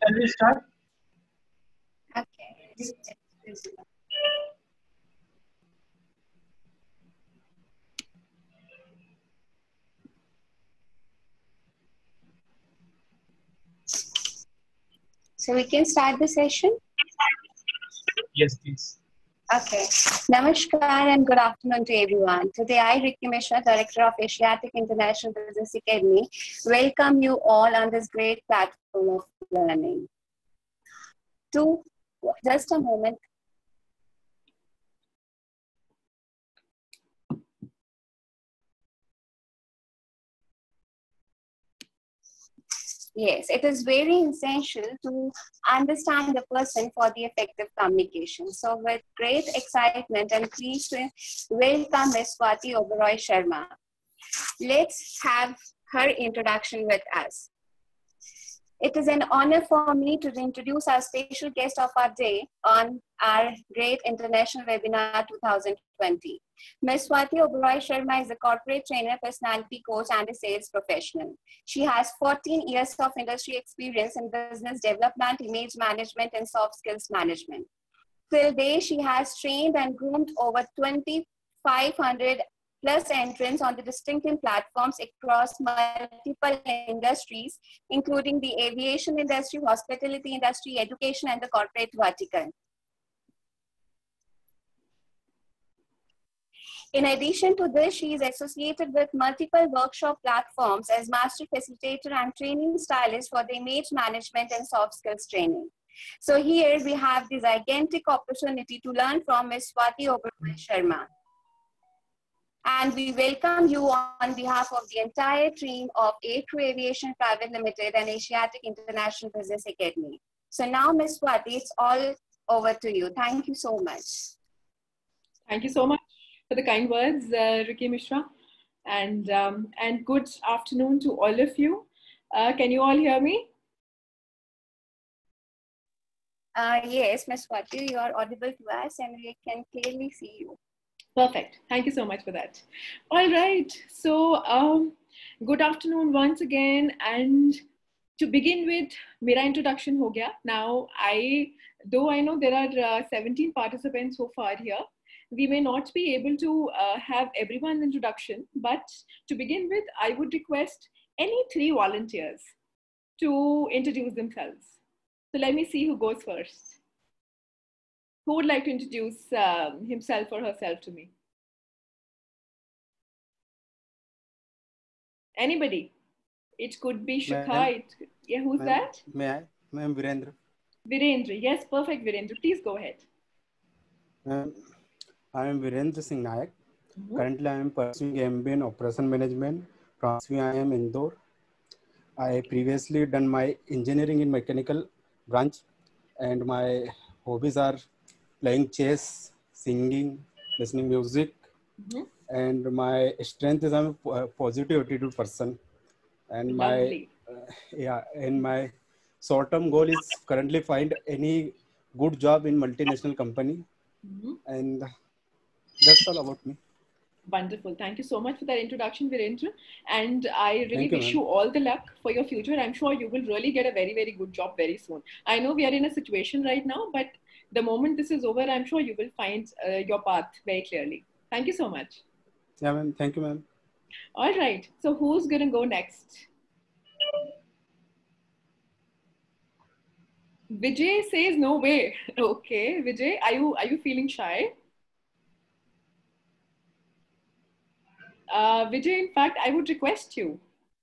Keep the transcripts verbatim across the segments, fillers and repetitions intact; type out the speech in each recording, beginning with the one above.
Can we start? Okay. So we can start the session? Yes, please. Okay. Namaskar and good afternoon to everyone. Today I, Ricky Mishra, Director of Asiatic International Business Academy, welcome you all on this great platform of learning. To just a moment. Yes, it is very essential to understand the person for the effective communication. So with great excitement, I'm pleased to welcome Miz Swati Oberoi Sharma. Let's have her introduction with us. It is an honor for me to introduce our special guest of our day on our great international webinar two thousand twenty. Miz Swati Oberoi Sharma is a corporate trainer, personality coach, and a sales professional. She has fourteen years of industry experience in business development, image management, and soft skills management. Till date, she has trained and groomed over twenty-five hundred plus entrants on the distinctive platforms across multiple industries, including the aviation industry, hospitality industry, education, and the corporate vertical. In addition to this, she is associated with multiple workshop platforms as master facilitator and training stylist for the image management and soft skills training. So here we have this gigantic opportunity to learn from Miz Swati Oberoi Sharma. And we welcome you on behalf of the entire team of A Crew Aviation Private Limited and Asiatic International Business Academy. So now, Miz Swati, it's all over to you. Thank you so much. Thank you so much for the kind words, uh, Ricky Mishra. And, um, and good afternoon to all of you. Uh, can you all hear me? Uh, yes, Miz Swati, you are audible to us and we can clearly see you. Perfect. Thank you so much for that. All right. So, um, good afternoon once again. And to begin with, mera introduction ho gaya. Now, I, though I know there are uh, seventeen participants so far here, we may not be able to uh, have everyone's introduction. But to begin with, I would request any three volunteers to introduce themselves. So let me see who goes first. Who would like to introduce um, himself or herself to me? Anybody? It could be Shikha. It, yeah, who's that? May I? Ma'am Virendra. Virendra. Yes, perfect, Virendra. Please go ahead. Ma'am, I am Virendra Singh Nayak. Mm-hmm. Currently, I am pursuing M B A in Operation Management from C I M Indore. I previously done my engineering in mechanical branch, and my hobbies are playing chess, singing, listening music, Mm-hmm. and my strength is I'm a positive attitude person. And Lovely. my uh, yeah, and my short-term goal is currently find any good job in multinational company, Mm-hmm. and that's all about me. Wonderful. Thank you so much for that introduction, Virendra. And I really Thank you, wish ma'am. you all the luck for your future. I'm sure you will really get a very, very good job very soon. I know we are in a situation right now, but the moment this is over, I'm sure you will find uh, your path very clearly. Thank you so much. Yeah, ma'am. Thank you, ma'am. All right. So who's going to go next? Vijay says no way. Okay, Vijay, are you are you feeling shy? Uh, Vijay, in fact, I would request you.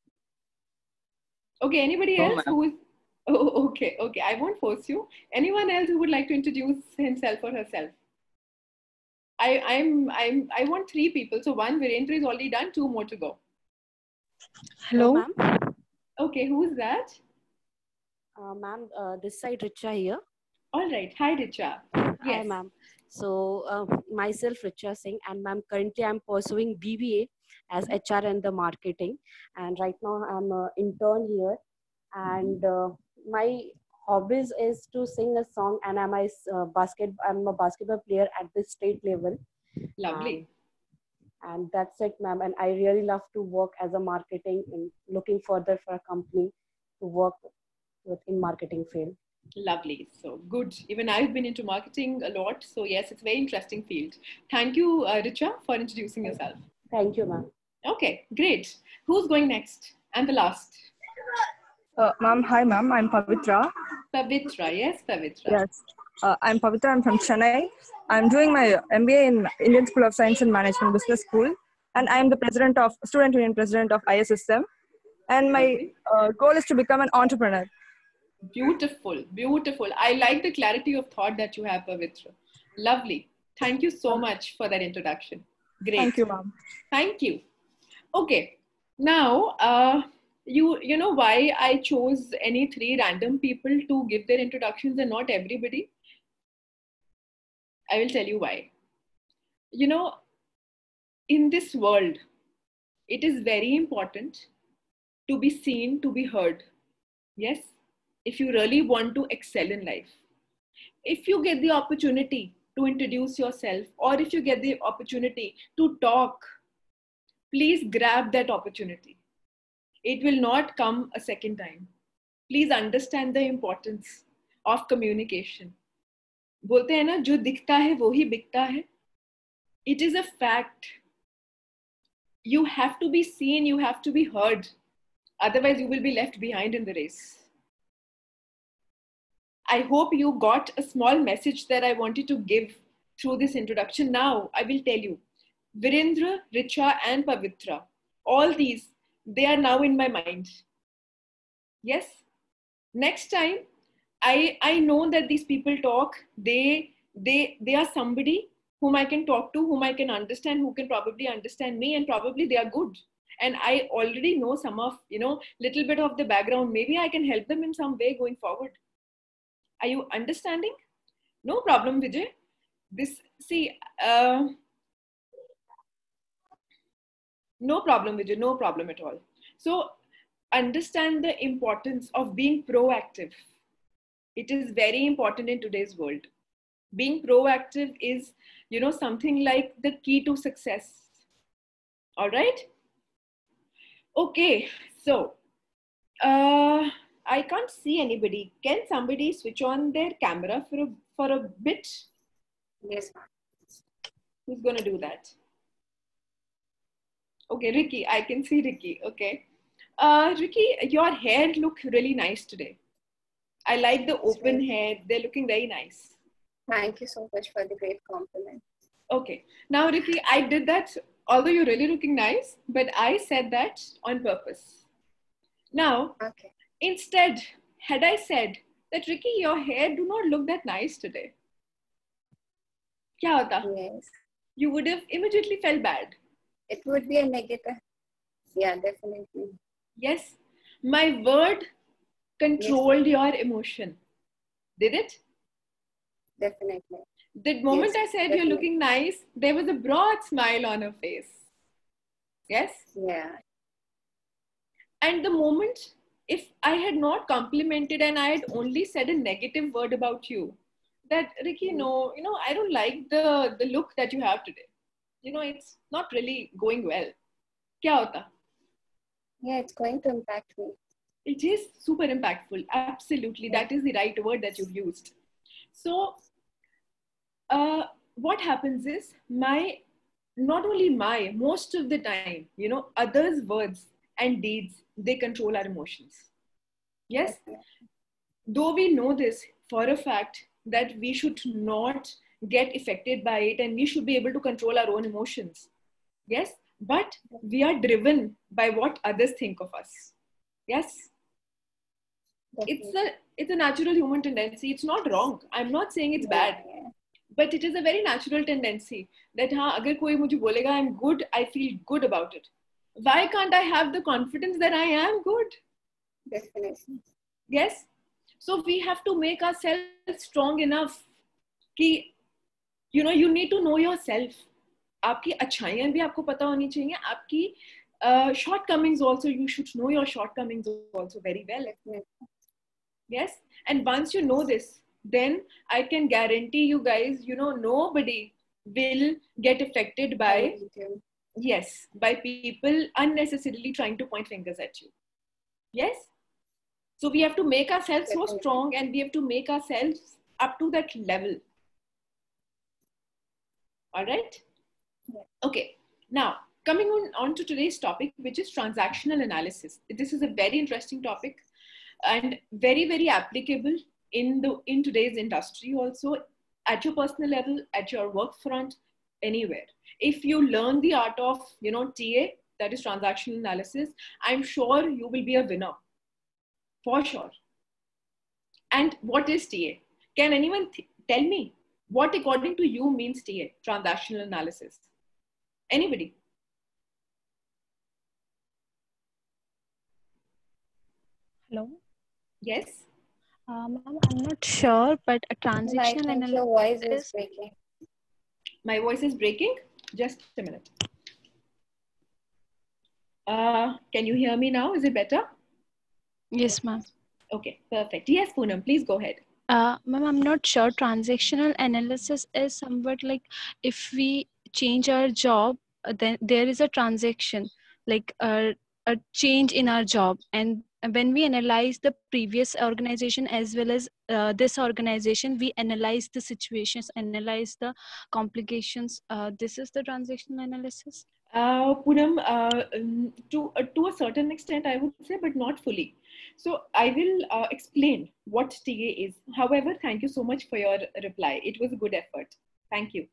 Okay, anybody No, else who is? Oh, okay, okay. I won't force you. Anyone else who would like to introduce himself or herself? I I'm I'm I want three people. So one Virendra is already done. Two more to go. Hello, ma'am. Okay, who's that? Uh, ma'am, uh, this side Richa here. All right. Hi, Richa. Hi, Yes. ma'am. So uh, myself Richa Singh, and ma'am, currently I'm pursuing B B A as H R and the marketing, and right now I'm an intern here. And uh, my hobbies is to sing a song, and I'm a uh, basket. I'm a basketball player at the state level. Lovely. Um, and that's it, ma'am. And I really love to work as a marketing and looking further for a company to work with in marketing field. Lovely. So good. Even I've been into marketing a lot. So yes, it's a very interesting field. Thank you, uh, Richa, for introducing yourself. Thank you, ma'am. Okay, great. Who's going next? And the last? Uh, ma'am, hi, ma'am. I'm Pavitra. Pavitra. Yes, Pavitra. Yes. Uh, I'm Pavitra. I'm from Chennai. I'm doing my M B A in Indian School of Science and Management Business School. And I am the president of, student union president of I S S M. And my uh, goal is to become an entrepreneur. Beautiful, beautiful. I like the clarity of thought that you have, Pavitra. Lovely. Thank you so much for that introduction. Great. Thank you, ma'am. Thank you. Okay. Now, uh, you you know why I chose any three random people to give their introductions and not everybody? I will tell you why. You know, in this world, it is very important to be seen, to be heard. Yes? If you really want to excel in life. If you get the opportunity to introduce yourself, or if you get the opportunity to talk, please grab that opportunity. It will not come a second time. Please understand the importance of communication. बोलते हैं ना, जो दिखता है वो ही बिकता है. It is a fact. You have to be seen, you have to be heard. Otherwise, you will be left behind in the race. I hope you got a small message that I wanted to give through this introduction. Now, I will tell you, Virendra, Richa, and Pavitra, all these, they are now in my mind. Yes? Next time, I, I know that these people talk, they, they, they are somebody whom I can talk to, whom I can understand, who can probably understand me, and probably they are good. And I already know some of, you know, little bit of the background. Maybe I can help them in some way going forward. Are you understanding? No problem, Vijay. This, see, uh, no problem, Vijay, no problem at all. So understand the importance of being proactive. It is very important in today's world. Being proactive is, you know, something like the key to success. All right? Okay, so, uh, I can't see anybody. Can somebody switch on their camera for a, for a bit? Yes, ma'am. Who's going to do that? Okay, Ricky. I can see Ricky. Okay. Uh, Ricky, your hair looks really nice today. I like the open hair. They're looking very nice. Thank you so much for the great compliment. Okay. Now, Ricky, I did that, although you're really looking nice, but I said that on purpose. Now, Okay. instead, had I said that, Ricky, your hair do not look that nice today, kya hota? Yes. You would have immediately felt bad. It would be a negative. Yeah, definitely. Yes, my word controlled yes. your emotion. Did it? Definitely. The moment yes, I said definitely. You're looking nice, there was a broad smile on her face. Yes? Yeah. And the moment, if I had not complimented and I had only said a negative word about you, that Ricky, no, you know, I don't like the, the look that you have today. You know, it's not really going well. Kya hota? Yeah, it's going to impact me. It is super impactful. Absolutely. Yeah. That is the right word that you've used. So, uh, what happens is my, not only my, most of the time, you know, others' words and deeds, they control our emotions. Yes? Okay. Though we know this for a fact that we should not get affected by it and we should be able to control our own emotions. Yes? But we are driven by what others think of us. Yes? Definitely. It's a, it's a natural human tendency. It's not wrong. I'm not saying it's Yeah, bad. yeah. But it is a very natural tendency that हाँ, अगर कोई मुझे बोलेगा I'm good, I feel good about it. Why can't I have the confidence that I am good? Definitely. Yes? So we have to make ourselves strong enough कि, you know, you need to know yourself. आपकी अच्छाइयाँ भी आपको पता होनी चाहिए. आपकी uh, shortcomings also, you should know your shortcomings also very well. Definitely. Yes? And once you know this, then I can guarantee you guys, you know, nobody will get affected by, yes, by people unnecessarily trying to point fingers at you. Yes? So we have to make ourselves so strong, and we have to make ourselves up to that level. All right? Yeah. Okay. Now, coming on, on to today's topic, which is transactional analysis. This is a very interesting topic and very, very applicable in the in today's industry also, at your personal level, at your work front, anywhere. If you learn the art of, you know, T A, that is transactional analysis, I'm sure you will be a winner. For sure. And what is T A? Can anyone th- tell me what, according to you, means T A, transactional analysis? Anybody? Hello. Yes. Um, I'm not sure, but a I transactional think analysis your voice is is breaking. My voice is breaking. Just a minute. Uh, can you hear me now? Is it better? yes, ma'am. Okay, perfect. Yes, Poonam, please go ahead. Uh, ma'am, I'm not sure. Transactional analysis is somewhat like if we change our job, uh, then there is a transaction, like a, a change in our job. And when we analyze the previous organization as well as uh, this organization, we analyze the situations, analyze the complications. Uh, this is the transactional analysis. Uh, Poonam, uh, um, to, uh, to a certain extent, I would say, but not fully. So I will uh, explain what T A is. However, thank you so much for your reply. It was a good effort. Thank you.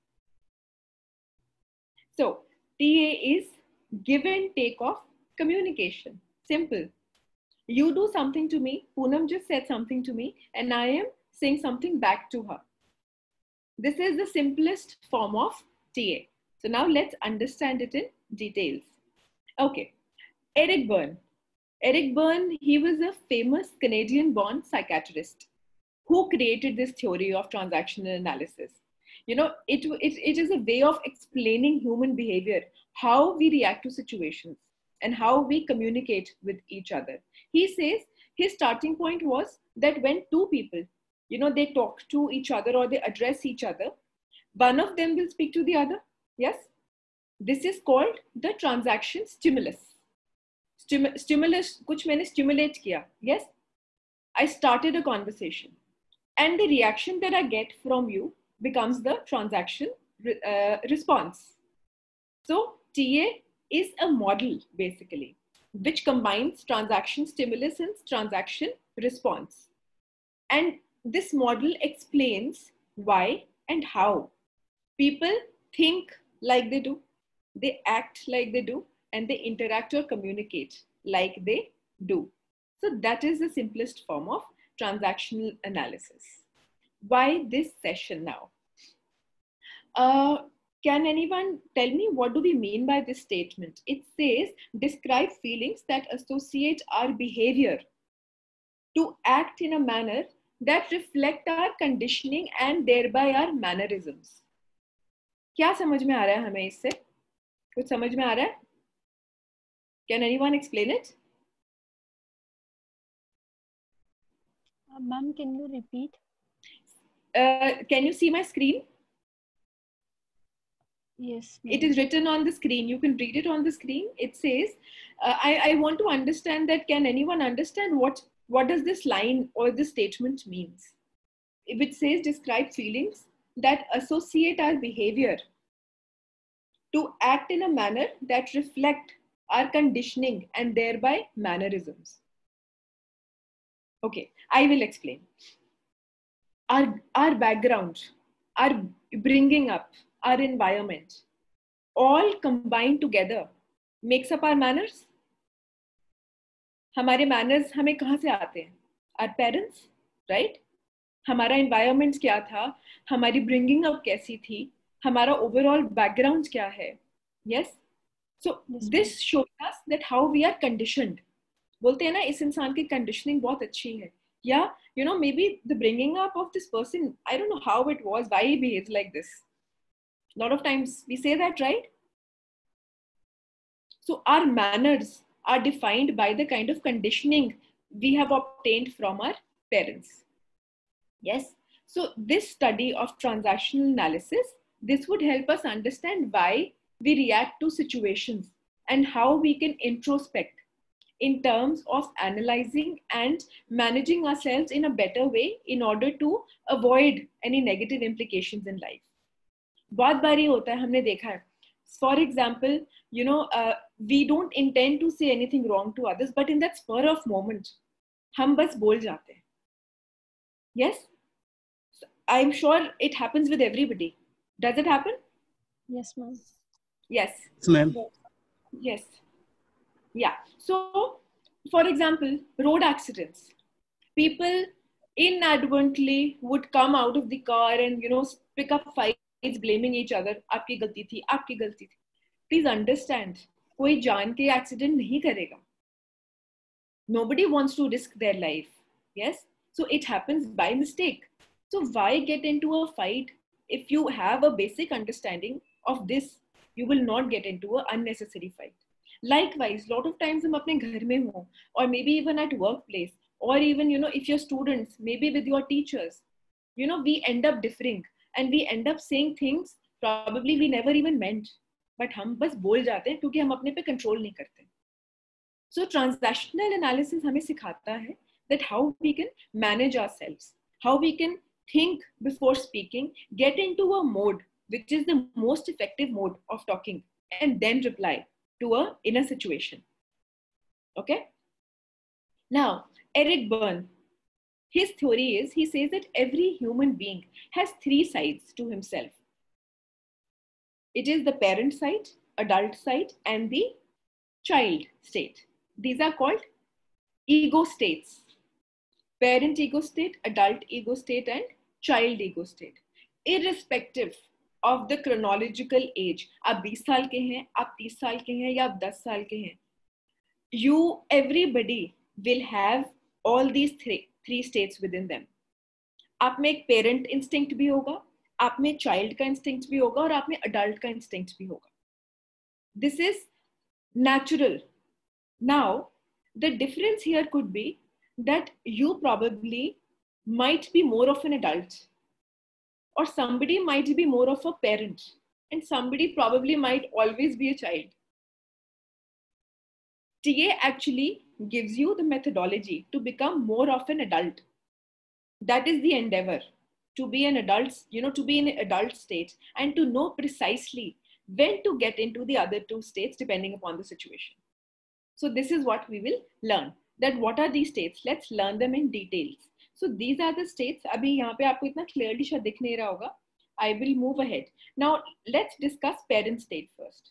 So T A is give and take of communication. Simple. You do something to me, Poonam just said something to me, and I am saying something back to her. This is the simplest form of T A. So now let's understand it in details. Okay, Eric Berne. Eric Berne, he was a famous Canadian-born psychiatrist who created this theory of transactional analysis. You know, it, it, it is a way of explaining human behavior, how we react to situations and how we communicate with each other. He says his starting point was that when two people, you know, they talk to each other or they address each other, one of them will speak to the other. Yes, this is called the transaction stimulus. Stim- stimulus, kuch maine stimulate kiya. Yes, I started a conversation, and the reaction that I get from you becomes the transaction uh, response. So T A is a model basically, which combines transaction stimulus and transaction response. And this model explains why and how people think like they do, they act like they do, and they interact or communicate like they do. So that is the simplest form of transactional analysis. Why this session now? Uh, can anyone tell me what do we mean by this statement? It says, describe feelings that associate our behavior to act in a manner that reflect our conditioning and thereby our mannerisms. क्या समझ में आ रहा है हमें इससे? कुछ समझ में आ रहा है? Can anyone explain it? Uh, Ma'am, can you repeat? Uh, can you see my screen? Yes. It is written on the screen. You can read it on the screen. It says, uh, I, I want to understand that. Can anyone understand what, what does this line or this statement means? If it says describe feelings that associate our behavior to act in a manner that reflect our conditioning and thereby mannerisms. Okay, I will explain. Our, our background, our bringing up, our environment, all combined together makes up our manners. हमारे manners हमें कहाँ से आते हैं? Our parents, right? हमारा environment क्या था? हमारी bringing up कैसी थी? हमारा overall background क्या है? Yes? So Yes, this shows us that how we are conditioned. बोलते हैं ना इस इंसान की conditioning बहुत अच्छी है. Yeah, you know, maybe the bringing up of this person, I don't know how it was, why he behaves like this. A lot of times we say that, right? So our manners are defined by the kind of conditioning we have obtained from our parents. Yes. So this study of transactional analysis, this would help us understand why we react to situations and how we can introspect in terms of analyzing and managing ourselves in a better way in order to avoid any negative implications in life. बहुत बारी होता है, हमने देखा है. For example, you know, uh, we don't intend to say anything wrong to others, but in that spur of moment, हम बस बोल जाते हैं. Yes? I'm sure it happens with everybody. Does it happen? Yes, ma'am. Yes. Yes, ma'am. Yes. Yeah. So, for example, road accidents. People inadvertently would come out of the car and, you know, pick up fights, blaming each other. आपकी गलती थी, आपकी गलती थी. Please understand, कोई जान के accident नहीं करेगा. Nobody wants to risk their life. Yes. So it happens by mistake. So why get into a fight if you have a basic understanding of this? You will not get into an unnecessary fight. Likewise, lot of times हम अपने घर में हो, or maybe even at workplace, or even, you know, if you're students, maybe with your teachers, you know, we end up differing and we end up saying things probably we never even meant, but हम बस बोल जाते हैं क्योंकि हम अपने पे control नहीं करते. So transactional analysis हमें सिखाता है that how we can manage ourselves, how we can think before speaking, get into a mode which is the most effective mode of talking, and then reply to a in a situation. Okay. Now, Eric Berne, his theory is, he says that every human being has three sides to himself. It is the parent side, adult side, and the child state. These are called ego states. Parent ego state, adult ego state, and child ego state. Irrespective of the chronological age, आप बीस साल के हैं, आप तीस साल के हैं, या आप दस साल के हैं, you, everybody will have all these three, three states within them. आप में एक parent instinct भी होगा, आप में child का instinct भी होगा, और आप में adult का instinct भी होगा. This is natural. Now, the difference here could be that you probably might be more of an adult, or somebody might be more of a parent, and somebody probably might always be a child. T A actually gives you the methodology to become more of an adult. That is the endeavor, to be an adult, you know, to be in an adult state and to know precisely when to get into the other two states depending upon the situation. So this is what we will learn. That what are these states? Let's learn them in details. So these are the states. अभी यहाँ पे आपको इतना clearly शायद दिख नहीं रहा होगा. I will move ahead. Now let's discuss parent state first.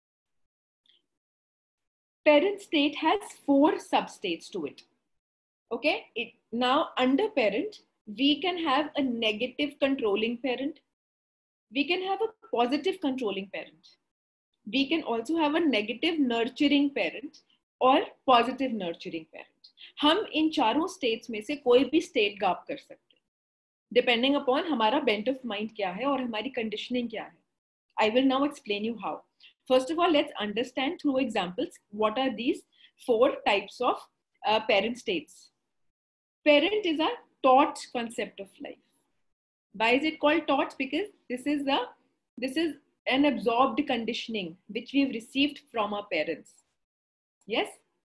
Parent state has four substates to it. Okay. It, now under parent, we can have a negative controlling parent. We can have a positive controlling parent. We can also have a negative nurturing parent और positive nurturing parent. हम इन चारों states में से कोई भी state gap कर सकते हैं, डिपेंडिंग अपॉन हमारा बेंट ऑफ माइंड क्या है और हमारी कंडीशनिंग क्या है. I will now explain you how. First of all, let's understand through examples what are these four types of parent states. Parent is a taught concept of life. Why is it called taught? Because this is the this is an absorbed conditioning which we've received from our parents. Yes.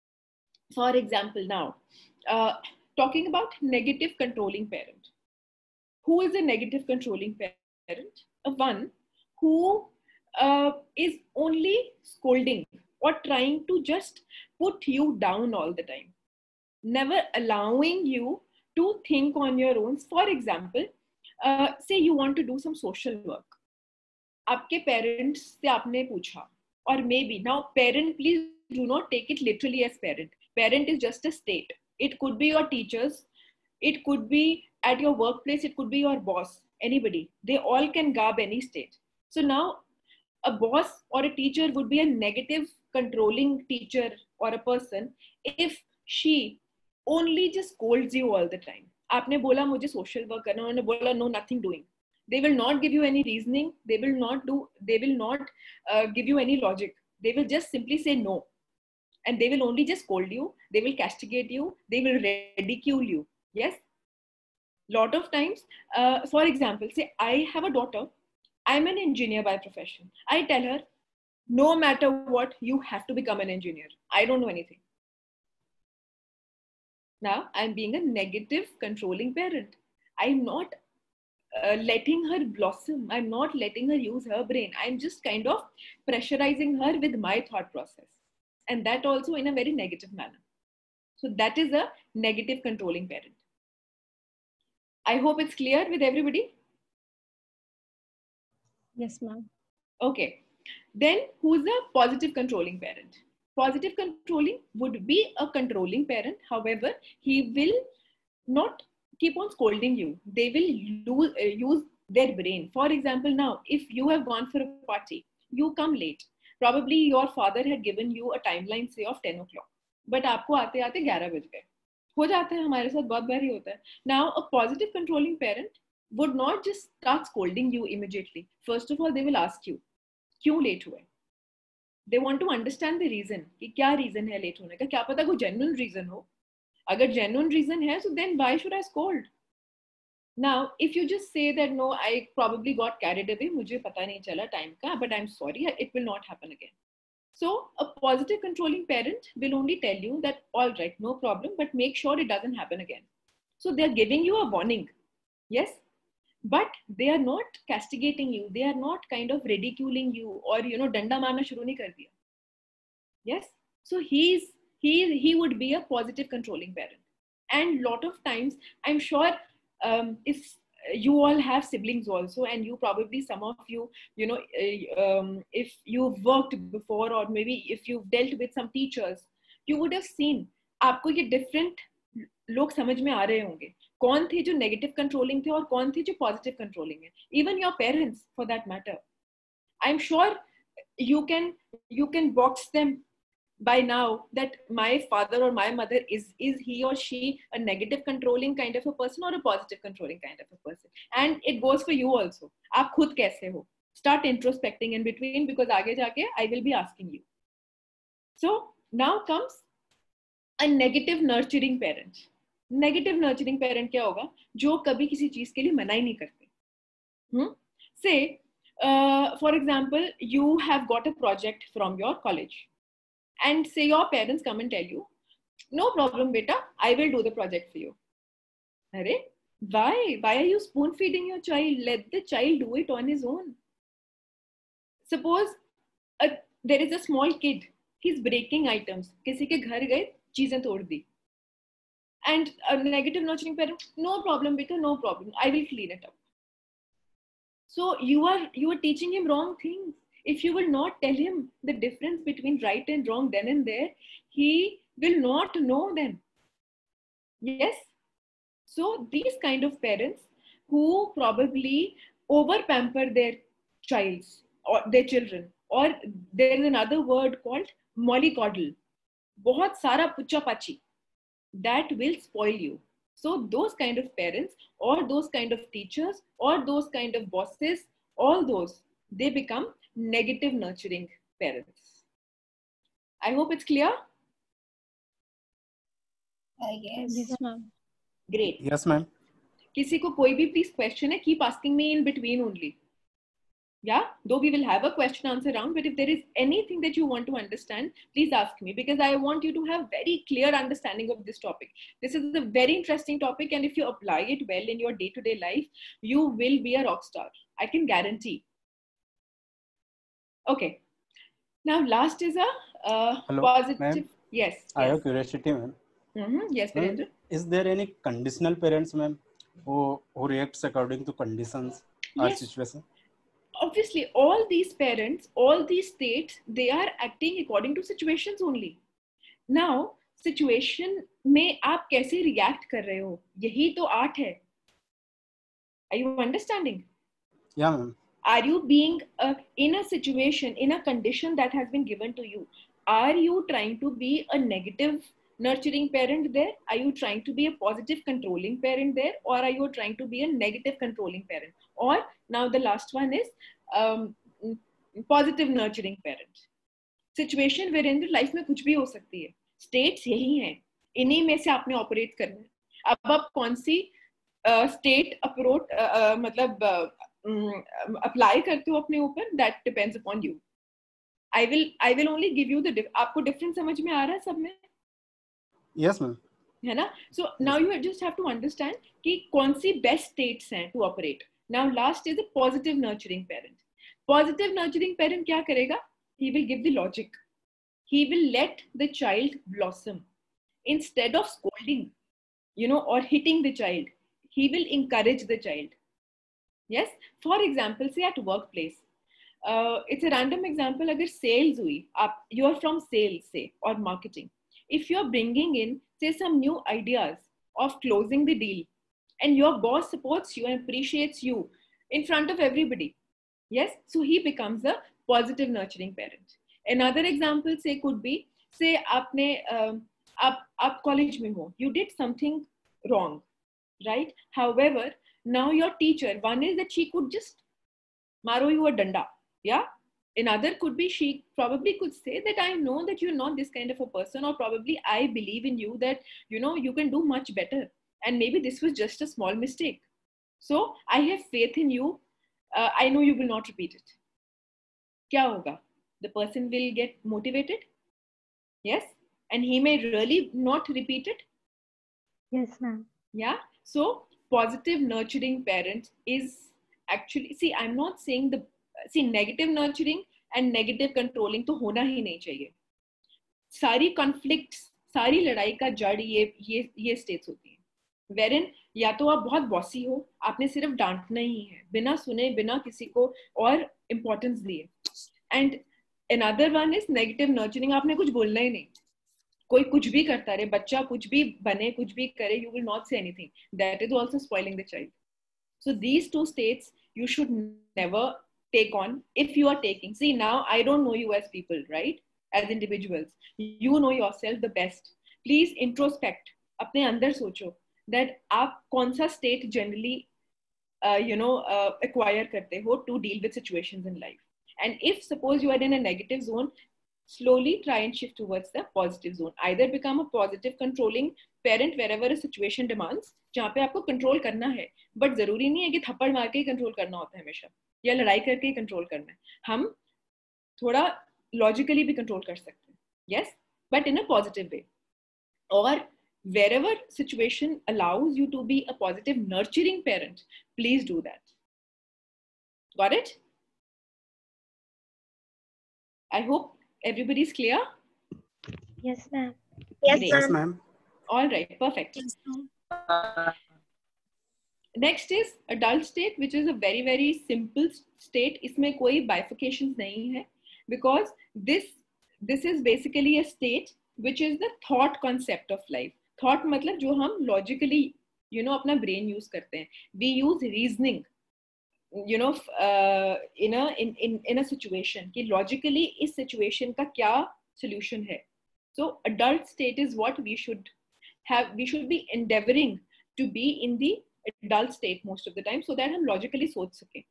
For example, now uh, talking about negative controlling parent. Who is a negative controlling parent? A one who uh, is only scolding or trying to just put you down all the time, never allowing you to think on your own. For example, uh, say you want to do some social work. आपके parents से आपने पूछा, or maybe now parent, please do not take it literally as parent. Parent is just a state. It could be your teachers, it could be at your workplace, it could be your boss, anybody. They all can garb any state. So now a boss or a teacher would be a negative controlling teacher or a person if she only just scolds you all the time. आपने बोला मुझे social work करना, उन्होंने बोला no, nothing doing. They will not give you any reasoning. They will not do, they will not uh, give you any logic. They will just simply say no. And they will only just scold you. They will castigate you. They will ridicule you. Yes. Lot of times, uh, for example, say I have a daughter. I'm an engineer by profession. I tell her, no matter what, you have to become an engineer. I don't know anything. Now I'm being a negative controlling parent. I'm not uh, letting her blossom. I'm not letting her use her brain. I'm just kind of pressurizing her with my thought process. And that also in a very negative manner. So that is a negative controlling parent. I hope it's clear with everybody. Yes, ma'am. Okay. Then who's a positive controlling parent? Positive controlling would be a controlling parent. However, he will not keep on scolding you. They will lose, uh, use their brain. For example, now, if you have gone for a party, you come late. Probably your father had given you a timeline, say, of ten o'clock. But आपको आते आते ग्यारह बज गए. हो जाता है, हमारे साथ बहुत बार ही होता है. Now, a positive controlling parent would not just start scolding you immediately. First of all, they will ask you, क्यों late हुए? They want to understand the reason. कि क्या reason है late होने का? क्या पता कोई genuine reason हो? अगर genuine reason है, so then why should I scold? Now, if you just say that no, I probably got carried away, मुझे पता नहीं चला time का, but I'm sorry, it will not happen again. So a positive controlling parent will only tell you that all right, no problem, but make sure it doesn't happen again. So they're giving you a warning, yes, but they are not castigating you. They are not kind of ridiculing you or you know danda marna shuru nahi kar diya. Yes, so he's he he would be a positive controlling parent. And lot of times, I'm sure um, if you all have siblings also, and you probably some of you you know uh, um, if you've worked before or maybe if you've dealt with some teachers, you would have seen आपको ये different लोग समझ में आ रहे होंगे कौन थे जो negative controlling थे और कौन थे जो positive controlling है. Even your parents for that matter, I'm sure you can you can box them by now that my father or my mother is is he or she a negative controlling kind of a person or a positive controlling kind of a person. And it goes for you also. आप खुद कैसे हो? Start introspecting in between, because आगे जाके I will be asking you. So now comes a negative nurturing parent. Negative nurturing parent क्या होगा? जो कभी किसी चीज के लिए मना ही नहीं करते. hmm? Say uh, for example, you have got a project from your college. And say your parents come and tell you, no problem, beta, I will do the project for you. Arey, why? Why are you spoon feeding your child? Let the child do it on his own. Suppose a, there is a small kid, he's breaking items. Kisi ke ghar gaye, cheezein tod di. And a negative nurturing parent, no problem, beta, no problem, I will clean it up. So you are you are teaching him wrong things. If you will not tell him the difference between right and wrong then and there, he will not know them. Yes? So these kind of parents who probably over pamper their childs or their children, or there is another word called mollycoddle, बहुत सारा pucha pachi, that will spoil you. So those kind of parents or those kind of teachers or those kind of bosses, all those, they become negative nurturing parents. I hope it's clear. Uh, yes. Yes, ma'am. Great. Yes, ma'am. किसी को कोई भी please question है, keep asking me in between only. Yeah, though we will have a question answer round, but if there is anything that you want to understand, please ask me, because I want you to have very clear understanding of this topic. This is a very interesting topic, and if you apply it well in your day-to-day life, you will be a rock star. I can guarantee. Okay. Now, last is a uh, Hello, positive. ma'am. Yes. I yes. have curiosity, ma'am. Mm-hmm. Yes, Ma'am, Virendra. is there any conditional parents, ma'am, who, who reacts according to conditions or Yes. situation? Obviously, all these parents, all these states, they are acting according to situations only. Now, situation में आप कैसे react कर रहे हो? यही तो art है. Are you understanding? Yeah, ma'am. Are you being uh, in a situation, in a condition that has been given to you? Are you trying to be a negative nurturing parent there? Are you trying to be a positive controlling parent there? Or are you trying to be a negative controlling parent? Or now the last one is um, positive nurturing parent. Situation wherein life में कुछ भी हो सकती है. States यही हैं. इन्हीं में से आपने operate करना है. अब आप कौन सी uh, state approach uh, uh, मतलब uh, um, apply करते हो अपने ऊपर, that depends upon you. I will I will only give you the. Dif- आपको difference समझ में आ रहा है सब में? Yes, ma'am. है ना. So now you just have to understand कि कौन सी best states हैं to operate. Now last is a positive nurturing parent. Positive nurturing parent क्या करेगा? He will give the logic. He will let the child blossom instead of scolding, you know, or hitting the child. He will encourage the child. Yes. For example, say at workplace. Uh, it's a random example. अगर sales हुई, आप you are from sales say or marketing. If you are bringing in say some new ideas of closing the deal, and your boss supports you and appreciates you in front of everybody, yes, so he becomes a positive nurturing parent. Another example say could be say आपने uh, आप आप college में हो, you did something wrong, right? However, now your teacher, one is that she could just maro you a danda, yeah. Another could be she probably could say that I know that you're not this kind of a person, or probably I believe in you that you know you can do much better, and maybe this was just a small mistake. So I have faith in you. Uh, I know you will not repeat it. Kya hoga? The person will get motivated. Yes, and he may really not repeat it. Yes, ma'am. Yeah. So positive nurturing parent is actually, see, I'm not saying the see negative nurturing and negative controlling तो होना ही नहीं चाहिए. सारी conflicts, सारी लड़ाई का जड़ ये ये ये states होती हैं. Wherein या तो आप बहुत bossy हो, आपने सिर्फ डांटना ही है, बिना सुने, बिना किसी को और importance दिए. And another one is negative nurturing. आपने कुछ बोलना ही नहीं. कोई कुछ भी करता रहे, बच्चा कुछ भी बने, कुछ भी करे, you will not say anything. That is also spoiling the child. So these two states you should never take on if you are taking. See, now I don't know you as people, right? As individuals, you know yourself the best. Please introspect. अपने अंदर सोचो that आप कौन सा state generally, uh, you know, uh, acquire करते हो to deal with situations in life. And if suppose you are in a negative zone, slowly try and shift towards the positive zone. Either become a positive controlling parent wherever a situation demands, जहाँ पे आपको control करना है, but जरूरी नहीं है कि थप्पड़ मार के ही control करना होता है हमेशा, या लड़ाई करके ही control करना है. हम थोड़ा logically भी control कर सकते हैं, yes, but in a positive way. Or wherever situation allows you to be a positive nurturing parent, please do that. Got it? I hope everybody's clear. Yes, ma'am. Yes, Yes, ma'am. All right, perfect. Next is adult state, which is a very very simple state. इसमें कोई bifurcations नहीं है, because this this is basically a state which is the thought concept of life. Thought मतलब जो हम logically, you know, अपना brain use करते हैं. We use reasoning, you know, uh, in a in in in a situation कि logically इस situation का क्या solution है. So adult state is what we should have. We should be endeavoring to be in the adult state most of the time, so that हम logically सोच सकें.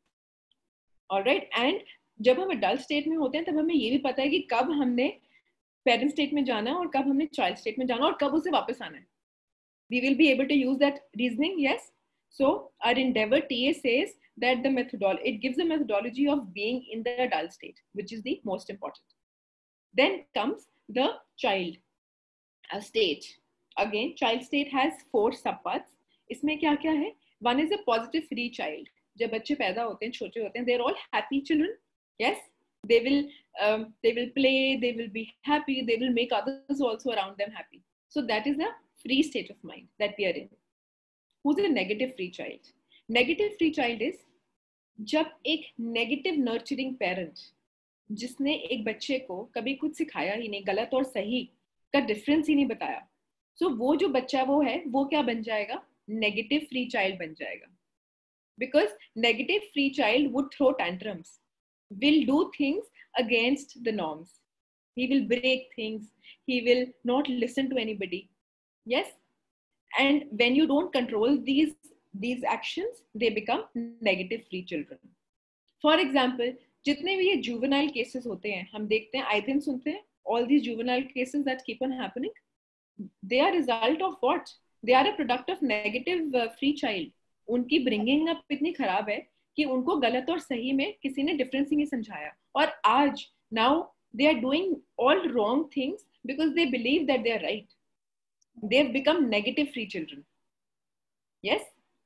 All right. And जब हम adult state में होते हैं तब हमें ये भी पता है कि कब हमने parent state में जाना है और कब हमने child state में जाना है और कब उसे वापस आना है. We will be able to use that reasoning, yes. So our endeavor T A says that the methodology, it gives a methodology of being in the adult state, which is the most important. Then comes the child uh, state. Again, child state has four subparts. इसमें क्या क्या है? One is a positive free child. जब बच्चे पैदा होते हैं, छोटे होते हैं, they're all happy children. Yes, they will um, they will play, they will be happy, they will make others also around them happy. So that is the free state of mind that we are in. Who's a negative free child? Negative free child is जब एक negative nurturing parent जिसने एक बच्चे को कभी कुछ सिखाया ही नहीं, गलत और सही का difference ही नहीं बताया, so वो जो बच्चा वो है, वो क्या बन जाएगा? Negative free child बन जाएगा. Because negative free child would throw tantrums, will do things against the norms. He will break things. He will not listen to anybody. Yes. And when you don't control these, these actions, they become negative free children. For example, जितने भी ये juvenile cases होते हैं, हम देखते हैं, आए दिन सुनते हैं, all these juvenile cases that keep on happening, they are a result of what? They are a product of negative uh, free child. उनकी bringing up इतनी खराब है कि उनको गलत और सही में किसी ने difference ही नहीं समझाया. और आज now they are doing all wrong things because they believe that they are right. they've become negative free children. Yes?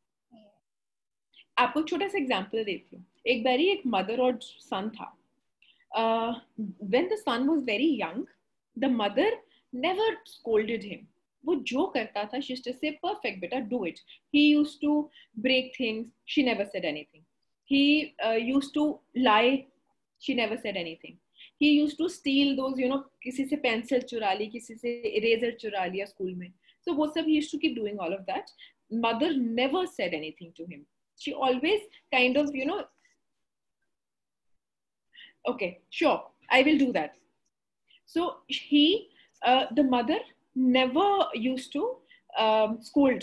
आपको छोटा सा एग्जाम्पल देती हूँ. एक बारी एक मदर और सन था. Uh, when the son was very young, the mother never scolded him. वो जो करता था, she used to say, perfect, beta, do it. He used to break things. She never said anything. He uh, used to lie. She never said anything. He used to steal those, you know, किसी से pencil चुरा ली, किसी से eraser चुरा लिया school में. So वो सब he used to keep doing all of that. Mother never said anything to him. She always kind of, you know, okay, sure, I will do that. So he, uh, the mother never used to um, scold.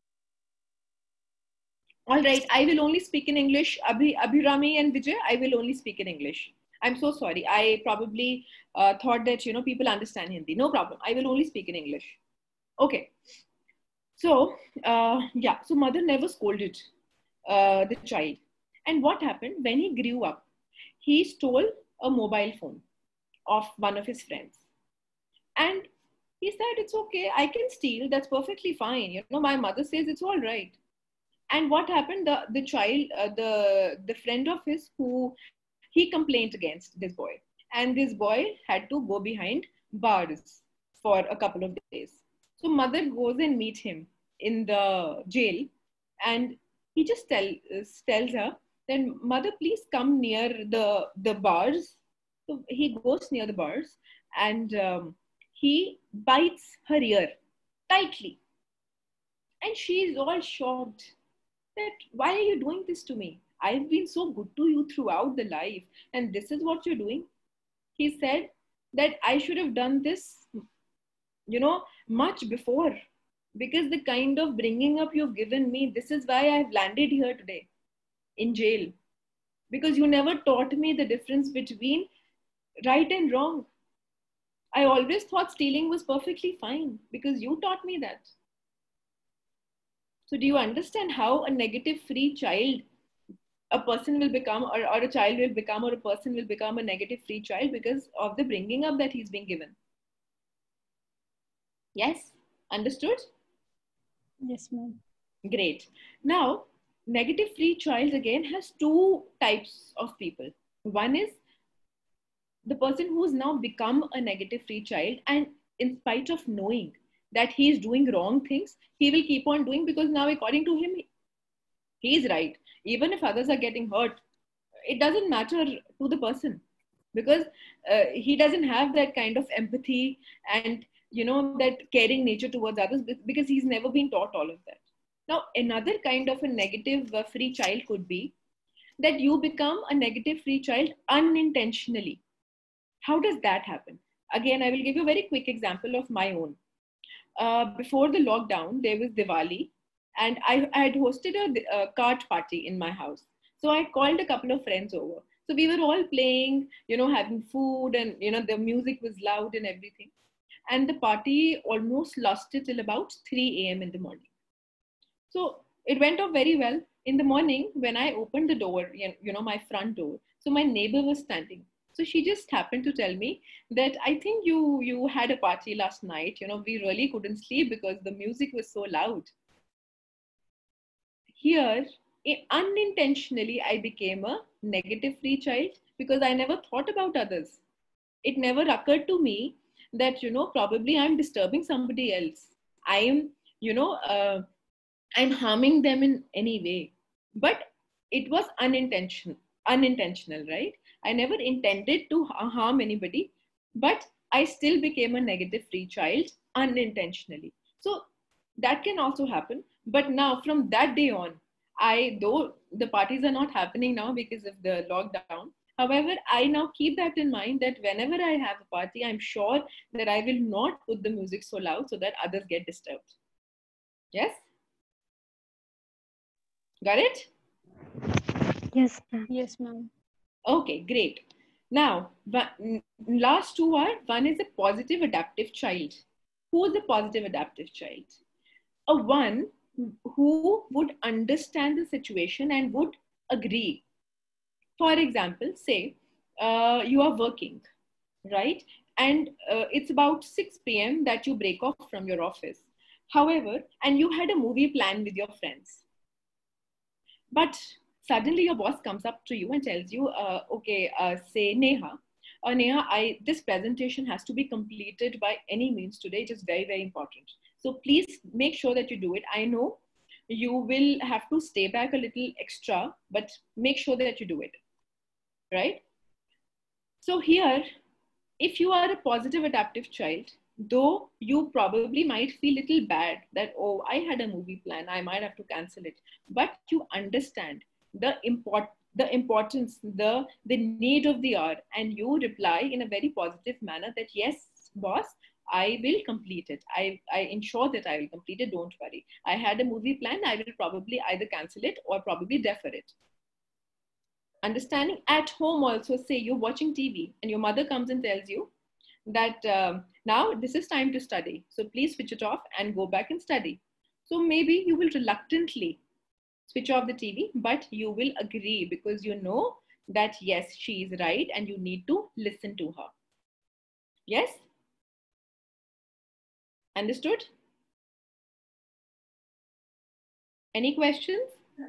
All right, I will only speak in English. Abhi, Abhirami and Vijay, I will only speak in English. I'm so sorry. I probably uh, thought that, you know, people understand Hindi. No problem. I will only speak in English. Okay. So, uh, yeah, so mother never scolded uh, the child. And what happened when he grew up? He stole a mobile phone of one of his friends. And he said, it's okay, I can steal, that's perfectly fine. You know, my mother says it's all right. And what happened, the, the child, uh, the, the friend of his who, he complained against this boy. And this boy had to go behind bars for a couple of days. So mother goes and meet him in the jail. And he just tell, uh, tells her, then mother, please come near the, the bars. So he goes near the bars and um, he bites her ear tightly. And she is all shocked that, why are you doing this to me? I've been so good to you throughout the life and this is what you're doing. He said that I should have done this, you know, much before, because the kind of bringing up you've given me, this is why I've landed here today in jail, because you never taught me the difference between right and wrong. I always thought stealing was perfectly fine because you taught me that. So do you understand how a negative free child, a person will become, or, or a child will become, or a person will become a negative free child because of the bringing up that he's being given? Yes? Understood? Yes, ma'am. Great. Now, negative free child again has two types of people. One is the person who's now become a negative free child, and in spite of knowing that he is doing wrong things, he will keep on doing because now according to him, he is right. Even if others are getting hurt, it doesn't matter to the person because uh, he doesn't have that kind of empathy and, you know, that caring nature towards others because he's never been taught all of that. Now, another kind of a negative uh, free child could be that you become a negative free child unintentionally. How does that happen? Again, I will give you a very quick example of my own. Uh, before the lockdown, there was Diwali and I, I had hosted a, a kart party in my house. So I called a couple of friends over. So we were all playing, you know, having food and, you know, the music was loud and everything. And the party almost lasted till about three a m in the morning. So it went off very well. In the morning, when I opened the door, you know, my front door, so my neighbor was standing. So she just happened to tell me that I think you, you had a party last night. You know, we really couldn't sleep because the music was so loud. Here, unintentionally, I became a negative free child because I never thought about others. It never occurred to me that, you know, probably I'm disturbing somebody else. I am, you know, uh, I'm harming them in any way. But it was unintentional, unintentional, right? I never intended to harm anybody, but I still became a negative free child unintentionally. So that can also happen. But now from that day on, I, though the parties are not happening now because of the lockdown, however, I now keep that in mind that whenever I have a party, I'm sure that I will not put the music so loud so that others get disturbed. Yes? Got it? Yes, ma'am. Yes, ma'am. Okay, great. Now, last two are, one is a positive adaptive child. Who is a positive adaptive child? A one who would understand the situation and would agree. For example, say uh, you are working, right? And uh, it's about six p m that you break off from your office. However, and you had a movie plan with your friends, but suddenly your boss comes up to you and tells you, uh, okay, uh, say Neha, uh, Neha, I, this presentation has to be completed by any means today. It is very, very important. So please make sure that you do it. I know you will have to stay back a little extra, but make sure that you do it, right? So here, if you are a positive adaptive child, though you probably might feel a little bad that, oh, I had a movie plan, I might have to cancel it. But you understand the import, the importance, the, the need of the hour, and you reply in a very positive manner that, yes, boss, I will complete it. I, I ensure that I will complete it. Don't worry. I had a movie plan. I will probably either cancel it or probably defer it. Understanding at home also, say you're watching T V and your mother comes and tells you that um, now this is time to study. So please switch it off and go back and study. So maybe you will reluctantly switch off the T V, but you will agree because you know that yes, she is right and you need to listen to her. Yes? Understood? Any questions?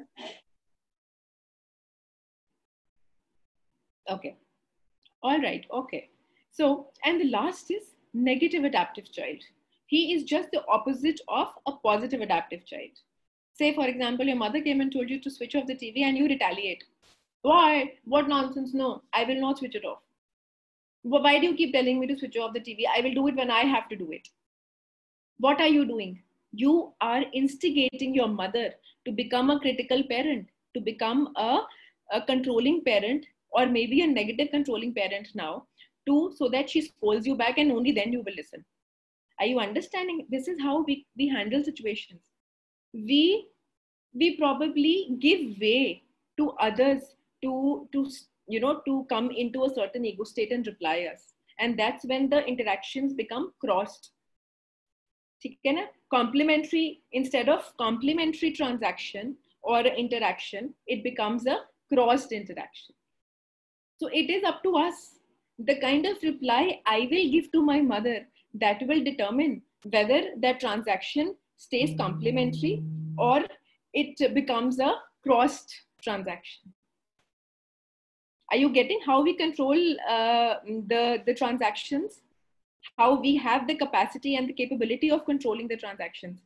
Okay. All right. Okay. So, and the last is negative adaptive child. He is just the opposite of a positive adaptive child. Say, for example, your mother came and told you to switch off the T V and you retaliate. Why? What nonsense? No, I will not switch it off. Why do you keep telling me to switch off the T V? I will do it when I have to do it. What are you doing? You are instigating your mother to become a critical parent, to become a, a controlling parent, or maybe a negative controlling parent now, to so that she scolds you back and only then you will listen. Are you understanding? This is how we, we handle situations. We, we probably give way to others to, to, you know, to come into a certain ego state and reply us. And that's when the interactions become crossed. Complementary, instead of complementary transaction or interaction, it becomes a crossed interaction. So it is up to us. The kind of reply I will give to my mother, that will determine whether that transaction stays complementary or it becomes a crossed transaction. Are you getting how we control uh, the, the transactions? How we have the capacity and the capability of controlling the transactions?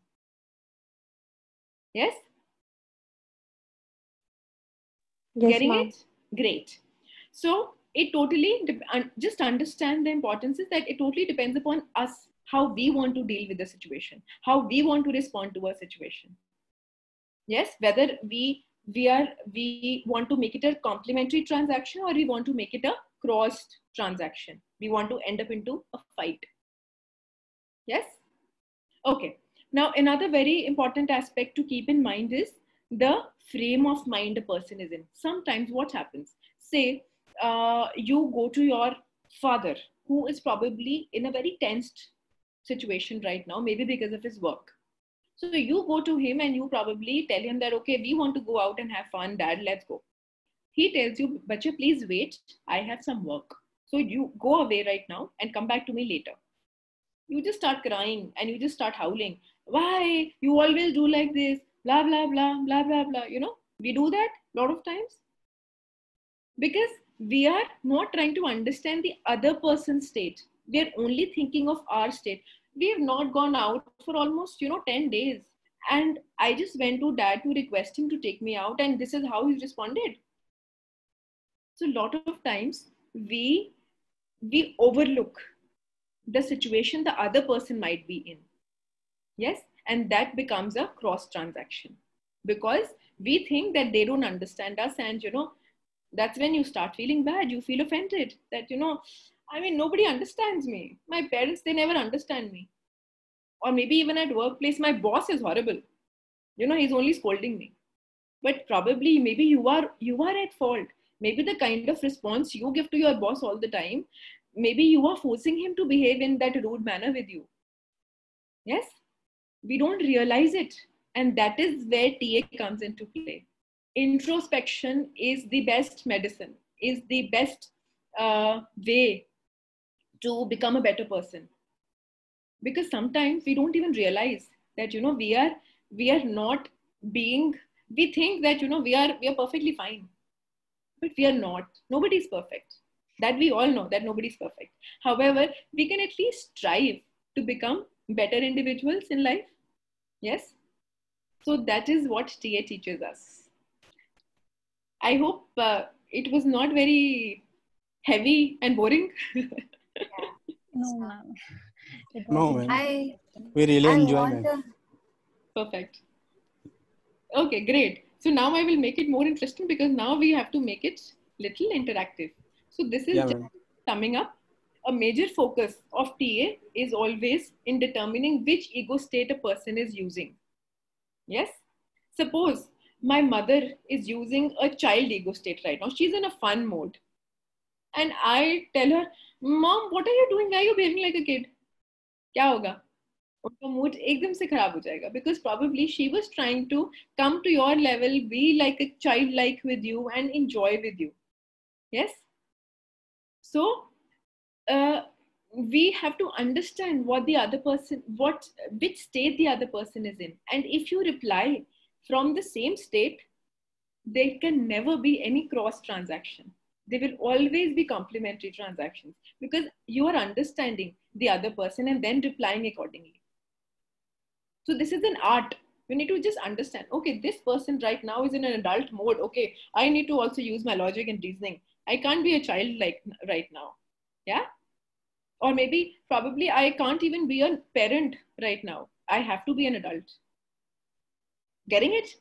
Yes? Yes, Getting ma'am. it? Great. So it totally, just understand the importance is that it totally depends upon us, how we want to deal with the situation, how we want to respond to a situation. Yes, whether we, we, are, we want to make it a complementary transaction or we want to make it a crossed transaction. We want to end up into a fight. Yes? Okay. Now, another very important aspect to keep in mind is the frame of mind a person is in. Sometimes what happens? Say, uh, you go to your father, who is probably in a very tensed situation right now, maybe because of his work. So you go to him and you probably tell him that, okay, we want to go out and have fun, dad, let's go. He tells you, Bacha, please wait, I have some work. So you go away right now and come back to me later. You just start crying and you just start howling. Why? You always do like this, blah, blah, blah, blah, blah, blah. You know, we do that a lot of times because we are not trying to understand the other person's state. We are only thinking of our state. We have not gone out for almost, you know, ten days. And I just went to dad to request him to take me out. And this is how he responded. So a lot of times we, we overlook the situation the other person might be in. Yes. And that becomes a cross transaction because we think that they don't understand us. And, you know, that's when you start feeling bad. You feel offended that, you know, I mean, nobody understands me. My parents, they never understand me. Or maybe even at workplace, my boss is horrible. You know, he's only scolding me. But probably, maybe you are, you are at fault. Maybe the kind of response you give to your boss all the time, maybe you are forcing him to behave in that rude manner with you. Yes? We don't realize it. And that is where T A comes into play. Introspection is the best medicine, is the best uh, way to become a better person. Because sometimes we don't even realize that, you know, we are, we are not being, we think that, you know, we are, we are perfectly fine, but we are not. Nobody's perfect. That we all know that nobody's perfect. However, we can at least strive to become better individuals in life. Yes. So that is what T A teaches us. I hope uh, it was not very heavy and boring. No, ma'am. It No, was ma'am. I, We really I enjoy, want ma'am. to, Perfect. Okay, great. So now I will make it more interesting because now we have to make it little interactive. So this is Yeah, just ma'am. summing up. A major focus of T A is always in determining which ego state a person is using. Yes. Suppose my mother is using a child ego state right now. She's in a fun mode. And I tell her, Mom, what are you doing? Why are you behaving like a kid? क्या होगा? उनका mood एकदम से खराब हो जाएगा, because probably she was trying to come to your level, be like a child like with you and enjoy with you. Yes. So uh, we have to understand what the other person, what, which state the other person is in. And if you reply from the same state, there can never be any cross transaction. There will always be complementary transactions because you are understanding the other person and then replying accordingly. So this is an art. You need to just understand, okay, this person right now is in an adult mode. Okay, I need to also use my logic and reasoning. I can't be a child like right now. Yeah. Or maybe probably I can't even be a parent right now. I have to be an adult. Getting it?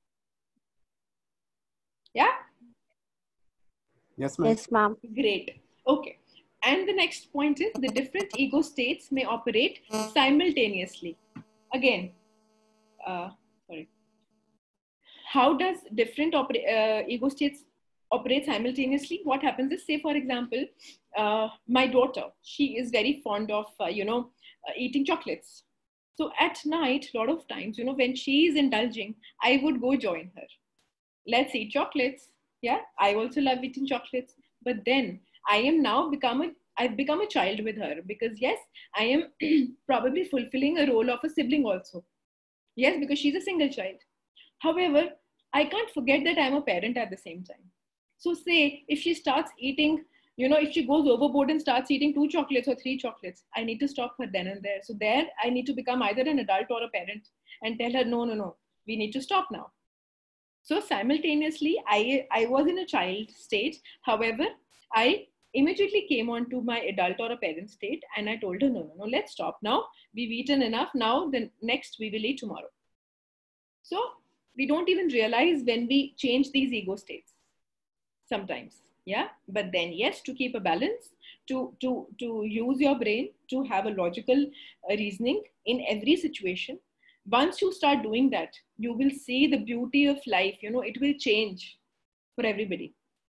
Yeah. Yes, ma'am. Yes, ma'am. Great. Okay. And the next point is the different ego states may operate simultaneously. Again, uh, sorry. How does different oper- uh, ego states operate simultaneously? What happens is, say, for example, uh, my daughter, she is very fond of, uh, you know, uh, eating chocolates. So at night, a lot of times, you know, when she is indulging, I would go join her. Let's eat chocolates. Yeah, I also love eating chocolates. But then I am now become a, I've become a child with her because yes, I am probably fulfilling a role of a sibling also. Yes, because she's a single child. However, I can't forget that I'm a parent at the same time. So say if she starts eating, you know, if she goes overboard and starts eating two chocolates or three chocolates, I need to stop her then and there. So there I need to become either an adult or a parent and tell her, no, no, no, we need to stop now. So simultaneously, I, I was in a child state. However, I immediately came on to my adult or a parent state and I told her, no, no, no, let's stop now. We've eaten enough. Now, the next we will eat tomorrow. So we don't even realize when we change these ego states sometimes. Yeah. But then, yes, to keep a balance, to, to, to use your brain, to have a logical uh, reasoning in every situation. Once you start doing that, you will see the beauty of life. You know, it will change for everybody.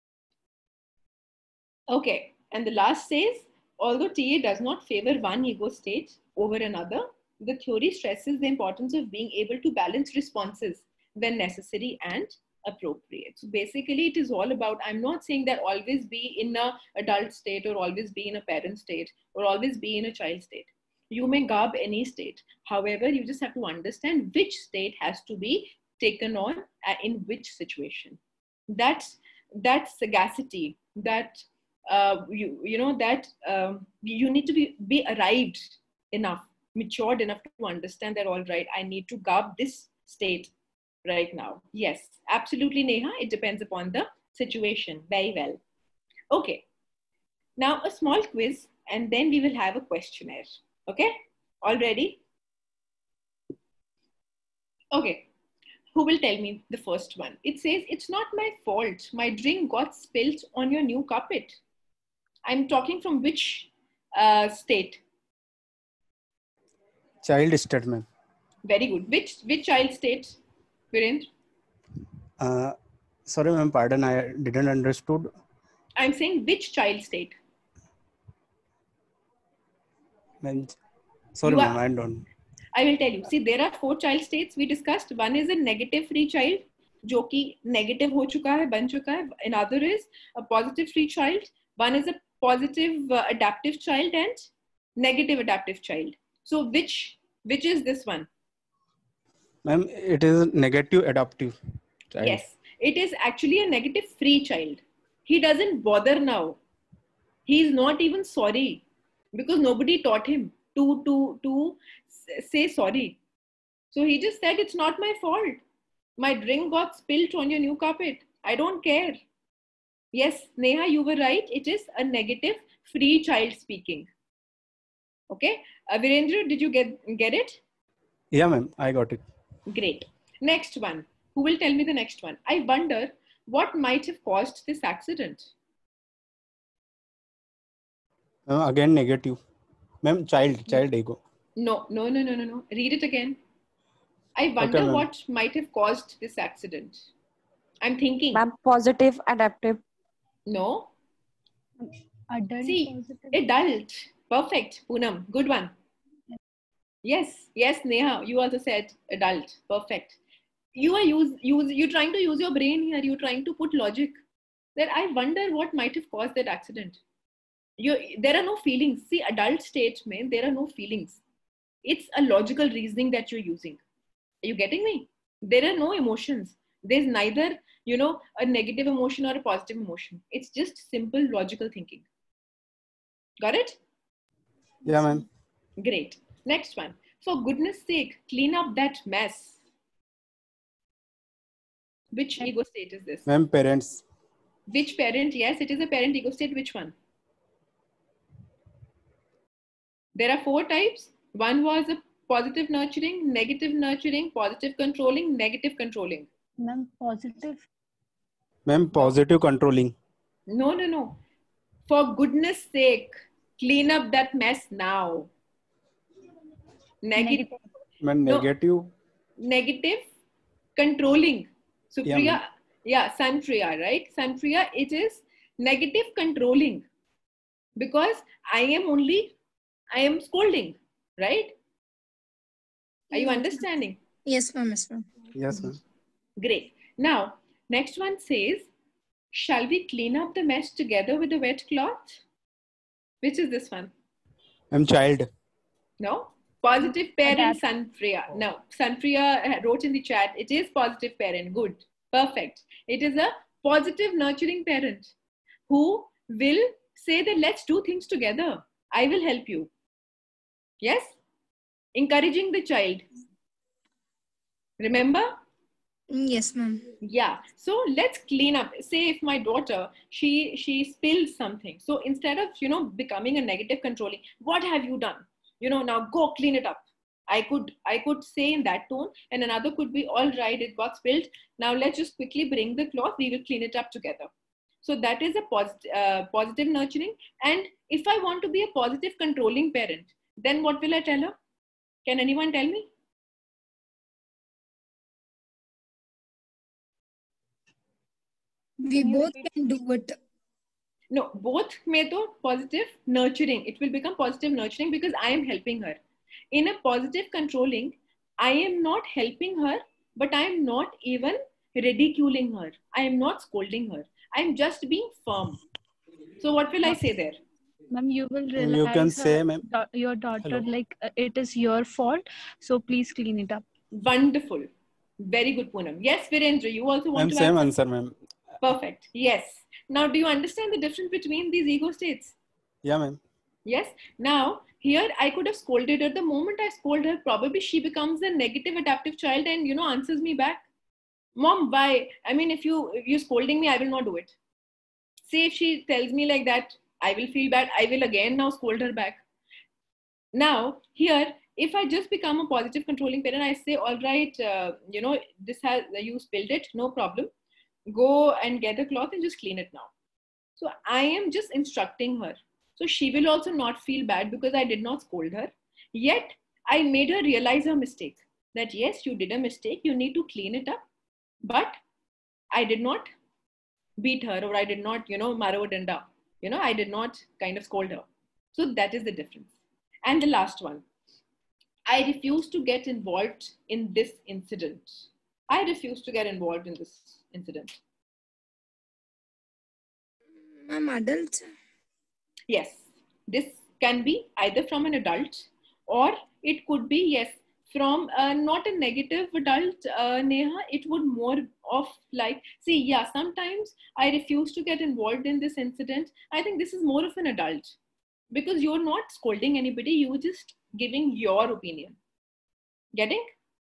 Okay. And the last says, although T A does not favor one ego state over another, the theory stresses the importance of being able to balance responses when necessary and appropriate. So basically it is all about, I'm not saying that always be in a adult state or always be in a parent state or always be in a child state. You may garb any state. However, you just have to understand which state has to be taken on in which situation. That's, that sagacity, that, uh, you, you know, that um, you need to be, be arrived enough, matured enough to understand that, all right, I need to garb this state right now. Yes, absolutely, Neha. It depends upon the situation. Very well. Okay. Now a small quiz and then we will have a questionnaire. Okay. All ready? Okay. Who will tell me the first one? It says, it's not my fault. My drink got spilt on your new carpet. I'm talking from which uh, state? Child state, ma'am. Very good. Which, which child state, Virendra? Uh, sorry, ma'am, pardon, I didn't understood. I'm saying which child state? Ma'am, sorry, You ma'am, are, I don't. I will tell you. See, there are four child states we discussed. One is a negative free child, जो कि negative हो चुका है, बन चुका है. Another is a positive free child. One is a positive uh, adaptive child and negative adaptive child. So which, which is this one? Ma'am, it is negative adaptive child. Yes, it is actually a negative free child. He doesn't bother now. He is not even sorry because nobody taught him to, to, to say sorry. So he just said, it's not my fault. My drink got spilled on your new carpet. I don't care. Yes, Neha, you were right. It is a negative free child speaking. Okay. Uh, Virendra, did you get, get it? Yeah, ma'am, I got it. Great. Next one. Who will tell me the next one? I wonder what might have caused this accident. Uh, again, negative. Ma'am, child, child ego. No, no, no, no, no, no. Read it again. I wonder Okay, ma'am. what might have caused this accident. I'm thinking. Ma'am, positive adaptive. No. Adult See, positive. adult. Perfect. Poonam, good one. Yes, yes, Neha, you also said adult. Perfect. You are use, use, you're trying to use your brain here. You're trying to put logic. That I wonder what might have caused that accident. You, there are no feelings. See, adult stage, man, there are no feelings. It's a logical reasoning that you're using. Are you getting me? There are no emotions. There's neither, you know, a negative emotion or a positive emotion. It's just simple logical thinking. Got it? Yeah, ma'am. Great. Next one. For goodness sake, clean up that mess. Which ego state is this? Ma'am, parents. Which parent? Yes, it is a parent ego state. Which one? There are four types. One was a positive nurturing, negative nurturing, positive controlling, negative controlling. Ma'am, positive. Ma'am, positive controlling. No, no, no. For goodness sake, clean up that mess now. Negative. Ma'am, No. negative. Negative controlling. Supriya, Yeah, yeah, Sanpriya, right? Sanpriya, it is negative controlling because I am only, I am scolding, right? Are you understanding? Yes, ma'am. Yes, ma'am. Yes, ma'am. Great. Now, next one says, shall we clean up the mess together with a wet cloth? Which is this one? Ma'am, child. No? Positive parent, Adapt. Sanpriya. No, Sanpriya wrote in the chat, it is positive parent. Good. Perfect. It is a positive nurturing parent who will say that let's do things together. I will help you. Yes? Encouraging the child. Remember? Yes, ma'am. Yeah. So let's clean up. Say if my daughter, she she spills something. So instead of, you know, becoming a negative controlling, what have you done? You know, now go clean it up. I could I could say in that tone, and another could be, all right, it got spilled. Now let's just quickly bring the cloth. We will clean it up together. So that is a positive, uh, positive nurturing. And if I want to be a positive controlling parent, then what will I tell her? Can anyone tell me? We both can do it. No, both may to positive nurturing. It will become positive nurturing because I am helping her. In a positive controlling, I am not helping her, but I am not even ridiculing her. I am not scolding her. I am just being firm. So what will I say there? Ma'am, you will Ma'am, realize you can her say, ma'am. da- your daughter, Hello. like, uh, it is your fault. So please clean it up. Wonderful. Very good, Poonam. Yes, Virendra, you also want Ma'am, to same add answer, something? ma'am. Perfect. Yes. Now, do you understand the difference between these ego states? Yeah, ma'am. Yes. Now, here I could have scolded her. The moment I scold her, probably she becomes a negative adaptive child and, you know, answers me back. Mom, why? I mean, if you if you're scolding me, I will not do it. Say if she tells me like that, I will feel bad. I will again now scold her back. Now, here, if I just become a positive controlling parent, I say, all right, uh, you know, this has, you spilled it, no problem. Go and get a cloth and just clean it now. So I am just instructing her. So she will also not feel bad because I did not scold her. Yet I made her realize her mistake. That yes, you did a mistake. You need to clean it up. But I did not beat her, or I did not, you know, maro danda. You know, I did not kind of scold her. So that is the difference. And the last one. I refuse to get involved in this incident. I refuse to get involved in this incident. Ma'am, adult. Yes, this can be either from an adult, or it could be, yes, from uh, not a negative adult, uh, Neha. It would more of like, see, yeah, sometimes I refuse to get involved in this incident. I think this is more of an adult because you're not scolding anybody, you're just giving your opinion. Getting?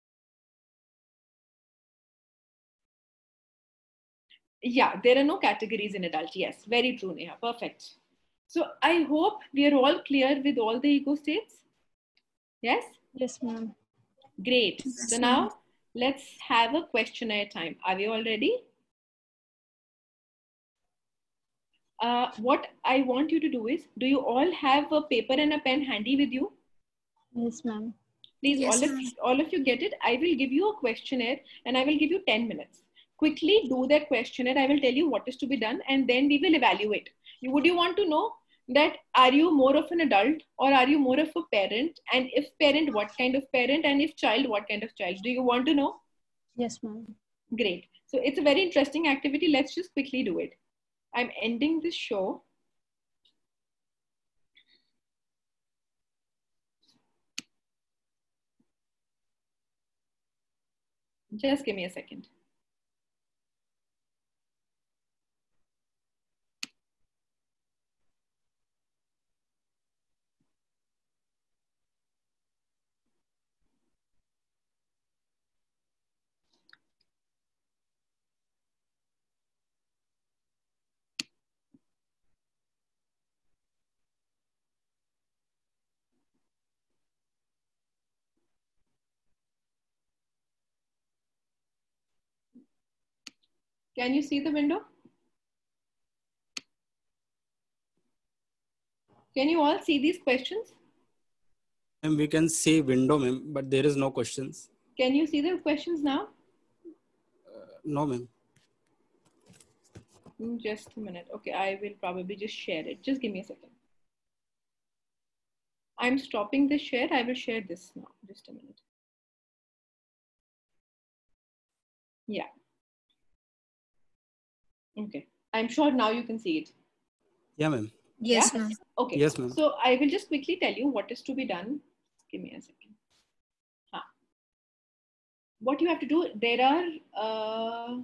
Yeah, there are no categories in adult. Yes, very true, Neha. Perfect. So I hope we are all clear with all the ego states. Yes? Yes, ma'am. Great. Yes, So ma'am. now let's have a questionnaire time. Are we all ready? Uh, what I want you to do is, do you all have a paper and a pen handy with you? Yes, ma'am. Please, Yes, all of, ma'am. all of you get it. I will give you a questionnaire and I will give you ten minutes. Quickly do that questionnaire. I will tell you what is to be done and then we will evaluate. You, would you want to know that are you more of an adult or are you more of a parent? And if parent, what kind of parent? And if child, what kind of child? Do you want to know? Yes, ma'am. Great. So it's a very interesting activity. Let's just quickly do it. I'm ending this show. Just give me a second. Can you see the window? Can you all see these questions? And we can see window, ma'am, but there is no questions. Can you see the questions now? No, ma'am. Just a minute. Okay, I will probably just share it. Just give me a second. I'm stopping the share. I will share this now. Just a minute. Yeah. Okay. I'm sure now you can see it. Yeah, ma'am. Yes, Yeah? ma'am. Okay. Yes, ma'am. So I will just quickly tell you what is to be done. Give me a second. Huh. What you have to do, there are uh,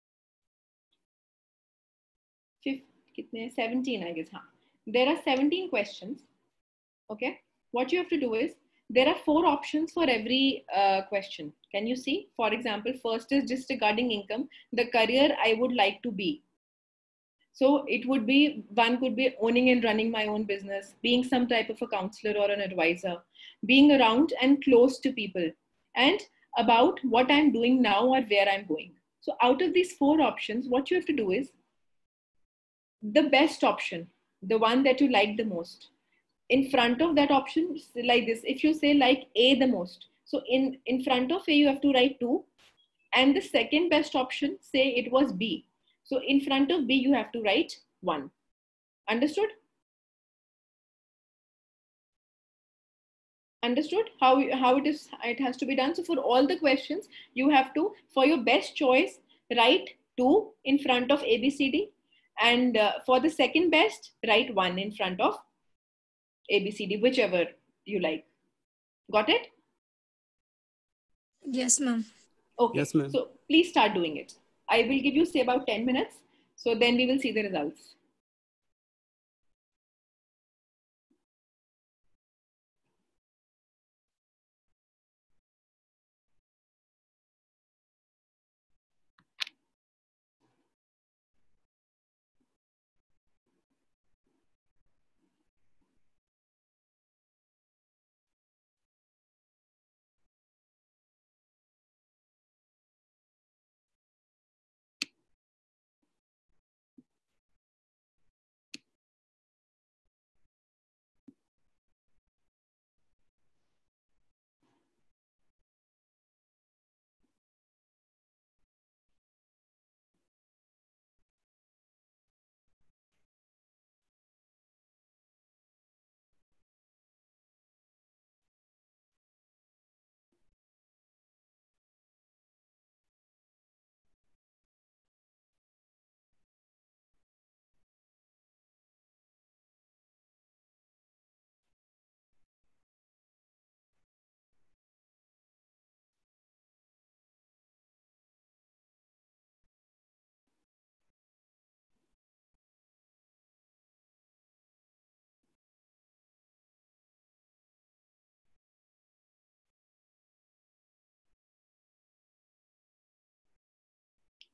seventeen, I guess. Huh. There are seventeen questions. Okay. What you have to do is, there are four options for every uh, question. Can you see? For example, first is just regarding income, the career I would like to be. So it would be, one could be owning and running my own business, being some type of a counselor or an advisor, being around and close to people, and about what I'm doing now or where I'm going. So out of these four options, what you have to do is the best option, the one that you like the most. In front of that option, like this, if you say like A the most, so in, in front of A, you have to write two. And the second best option, say it was B. So in front of B, you have to write one. Understood? Understood how, how it is, it has to be done. So for all the questions, you have to, for your best choice, write two in front of A, B, C, D. And uh, for the second best, write one in front of A, B, C, D, whichever you like. Got it? Yes, ma'am. Okay. Yes, ma'am. So please start doing it. I will give you say about ten minutes. So then we will see the results.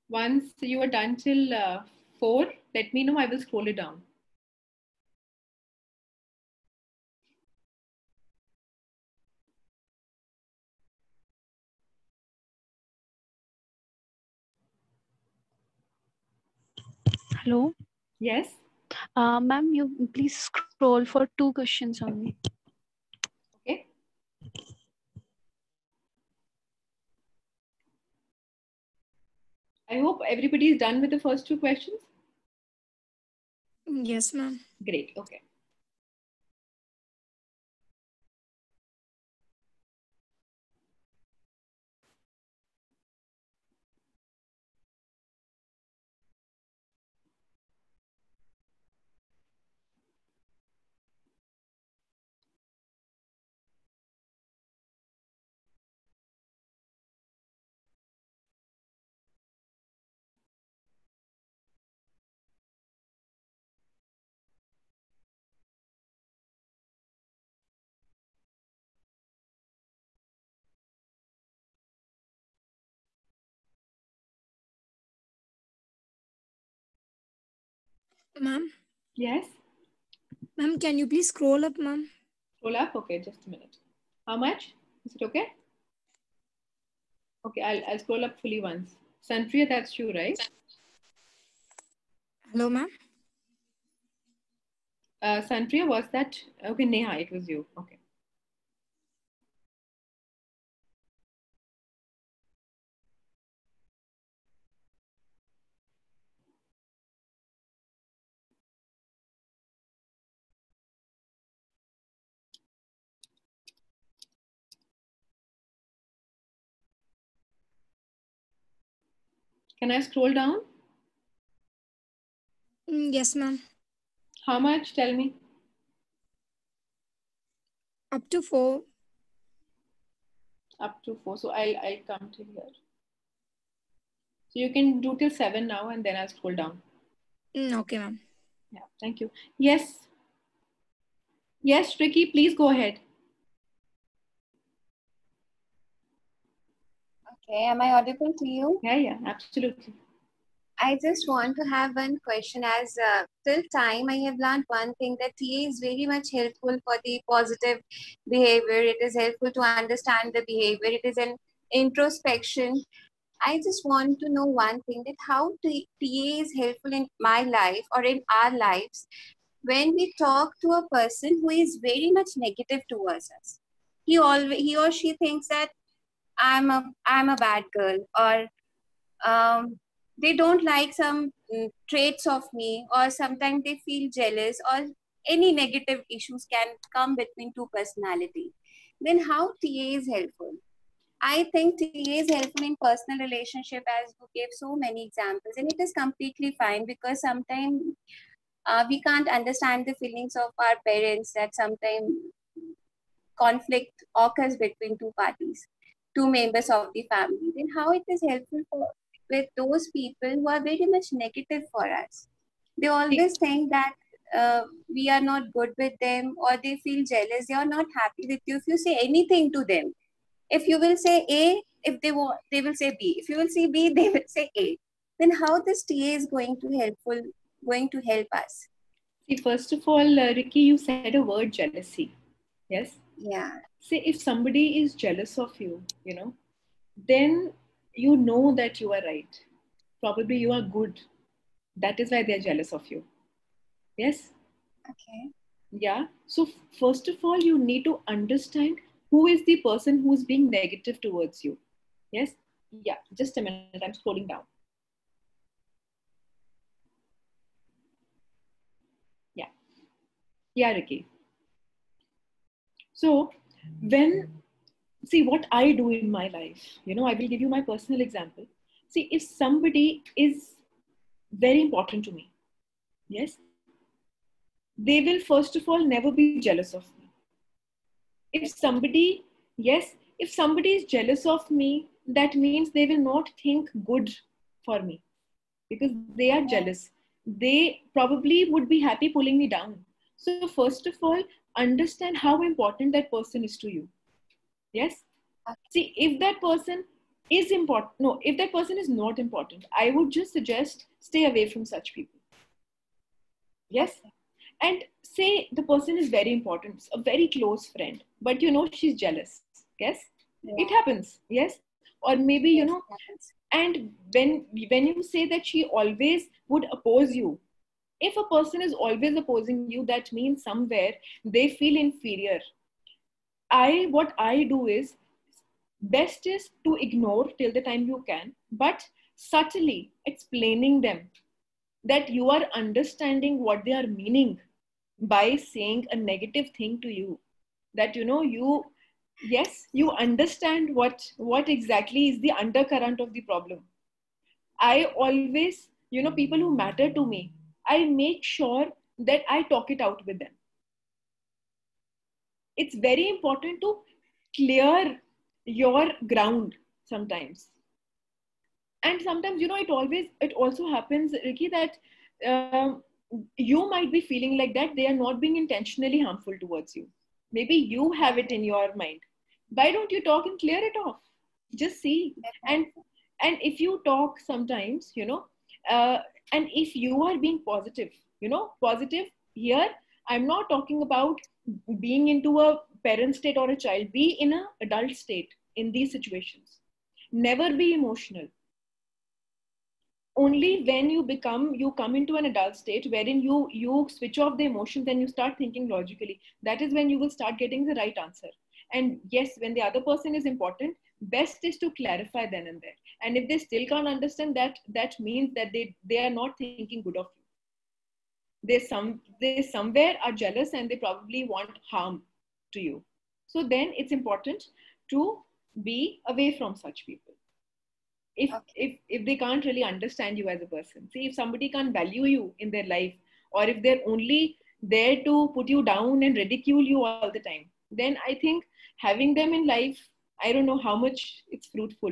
Once you are done till uh, four, let me know. I will scroll it down. Hello. Yes. Uh, ma'am, you please scroll for two questions only. Okay. I hope everybody is done with the first two questions. Yes, ma'am. Great. Okay. Ma'am, Yes. ma'am, can you please scroll up, ma'am? Scroll up. Okay, just a minute. How much? Is it okay? Okay, I'll, I'll scroll up fully once. Sanpriya, that's you, right? Hello, ma'am. Uh, Sanpriya, was that? Okay, Neha, it was you. Okay. Can I scroll down? Mm, yes, ma'am. How much? Tell me. Up to four. Up to four. So I'll I'll come to here. So you can do till seven now, and then I'll scroll down. Mm, okay, ma'am. Yeah. Thank you. Yes. Yes, Ricky, please go ahead. Okay, am I audible to you? Yeah, yeah, absolutely. I just want to have one question. As uh, till time, I have learned one thing, that T A is very much helpful for the positive behavior. It is helpful to understand the behavior. It is an introspection. I just want to know one thing, that how T A is helpful in my life or in our lives when we talk to a person who is very much negative towards us. He always he or she thinks that I'm a I'm a bad girl, or um, they don't like some mm, traits of me, or sometimes they feel jealous, or any negative issues can come between two personality. Then how T A is helpful? I think T A is helpful in personal relationship, as you gave so many examples, and it is completely fine, because sometimes uh, we can't understand the feelings of our parents, that sometimes conflict occurs between two parties, two members of the family. Then how it is helpful for with those people who are very much negative for us? They always think that uh, we are not good with them, or they feel jealous. They are not happy with you if you say anything to them. If you will say A, if they want, they will say B. If you will say B, they will say A. Then how this T A is going to helpful, going to help us? See, first of all, uh, Ricky, you said a word jealousy. Yes. Yeah. Say if somebody is jealous of you, you know, then you know that you are right. Probably you are good. That is why they are jealous of you. Yes. Okay. Yeah. So first of all, you need to understand who is the person who is being negative towards you. Yes. Yeah. Just a minute. I'm scrolling down. Yeah. Yeah, Ricky. So when, see what I do in my life, you know, I will give you my personal example. See, if somebody is very important to me, yes, they will first of all never be jealous of me. If somebody, yes, if somebody is jealous of me, that means they will not think good for me, because they are jealous. They probably would be happy pulling me down. So first of all, understand how important that person is to you. Yes. See, if that person is important, no, if that person is not important, I would just suggest stay away from such people. Yes. And say the person is very important, a very close friend, but you know she's jealous. Yes, Yeah. it happens. Yes, or maybe you Yes, know, it happens. and when when you say that she always would oppose you, if a person is always opposing you, that means somewhere they feel inferior. I what I do is, best is to ignore till the time you can, but subtly explaining them that you are understanding what they are meaning by saying a negative thing to you, that you know you, yes, you understand what what exactly is the undercurrent of the problem. I always, you know, people who matter to me, I make sure that I talk it out with them. It's very important to clear your ground sometimes. And sometimes, you know, it always, it also happens, Ricky, that um, you might be feeling like that they are not being intentionally harmful towards you. Maybe you have it in your mind. Why don't you talk and clear it off? Just see. And and if you talk sometimes, you know, uh, and if you are being positive, you know, positive here, I'm not talking about being into a parent state or a child. Be in an adult state in these situations. Never be emotional. Only when you become, you come into an adult state wherein you you switch off the emotions and you start thinking logically, that is when you will start getting the right answer. And yes, when the other person is important, best is to clarify then and there. And if they still can't understand that, that means that they they are not thinking good of you. They some they somewhere are jealous and they probably want harm to you. So then it's important to be away from such people. If, Okay. if if they can't really understand you as a person, see, if somebody can't value you in their life, or if they're only there to put you down and ridicule you all the time, then I think having them in life, I don't know how much it's fruitful.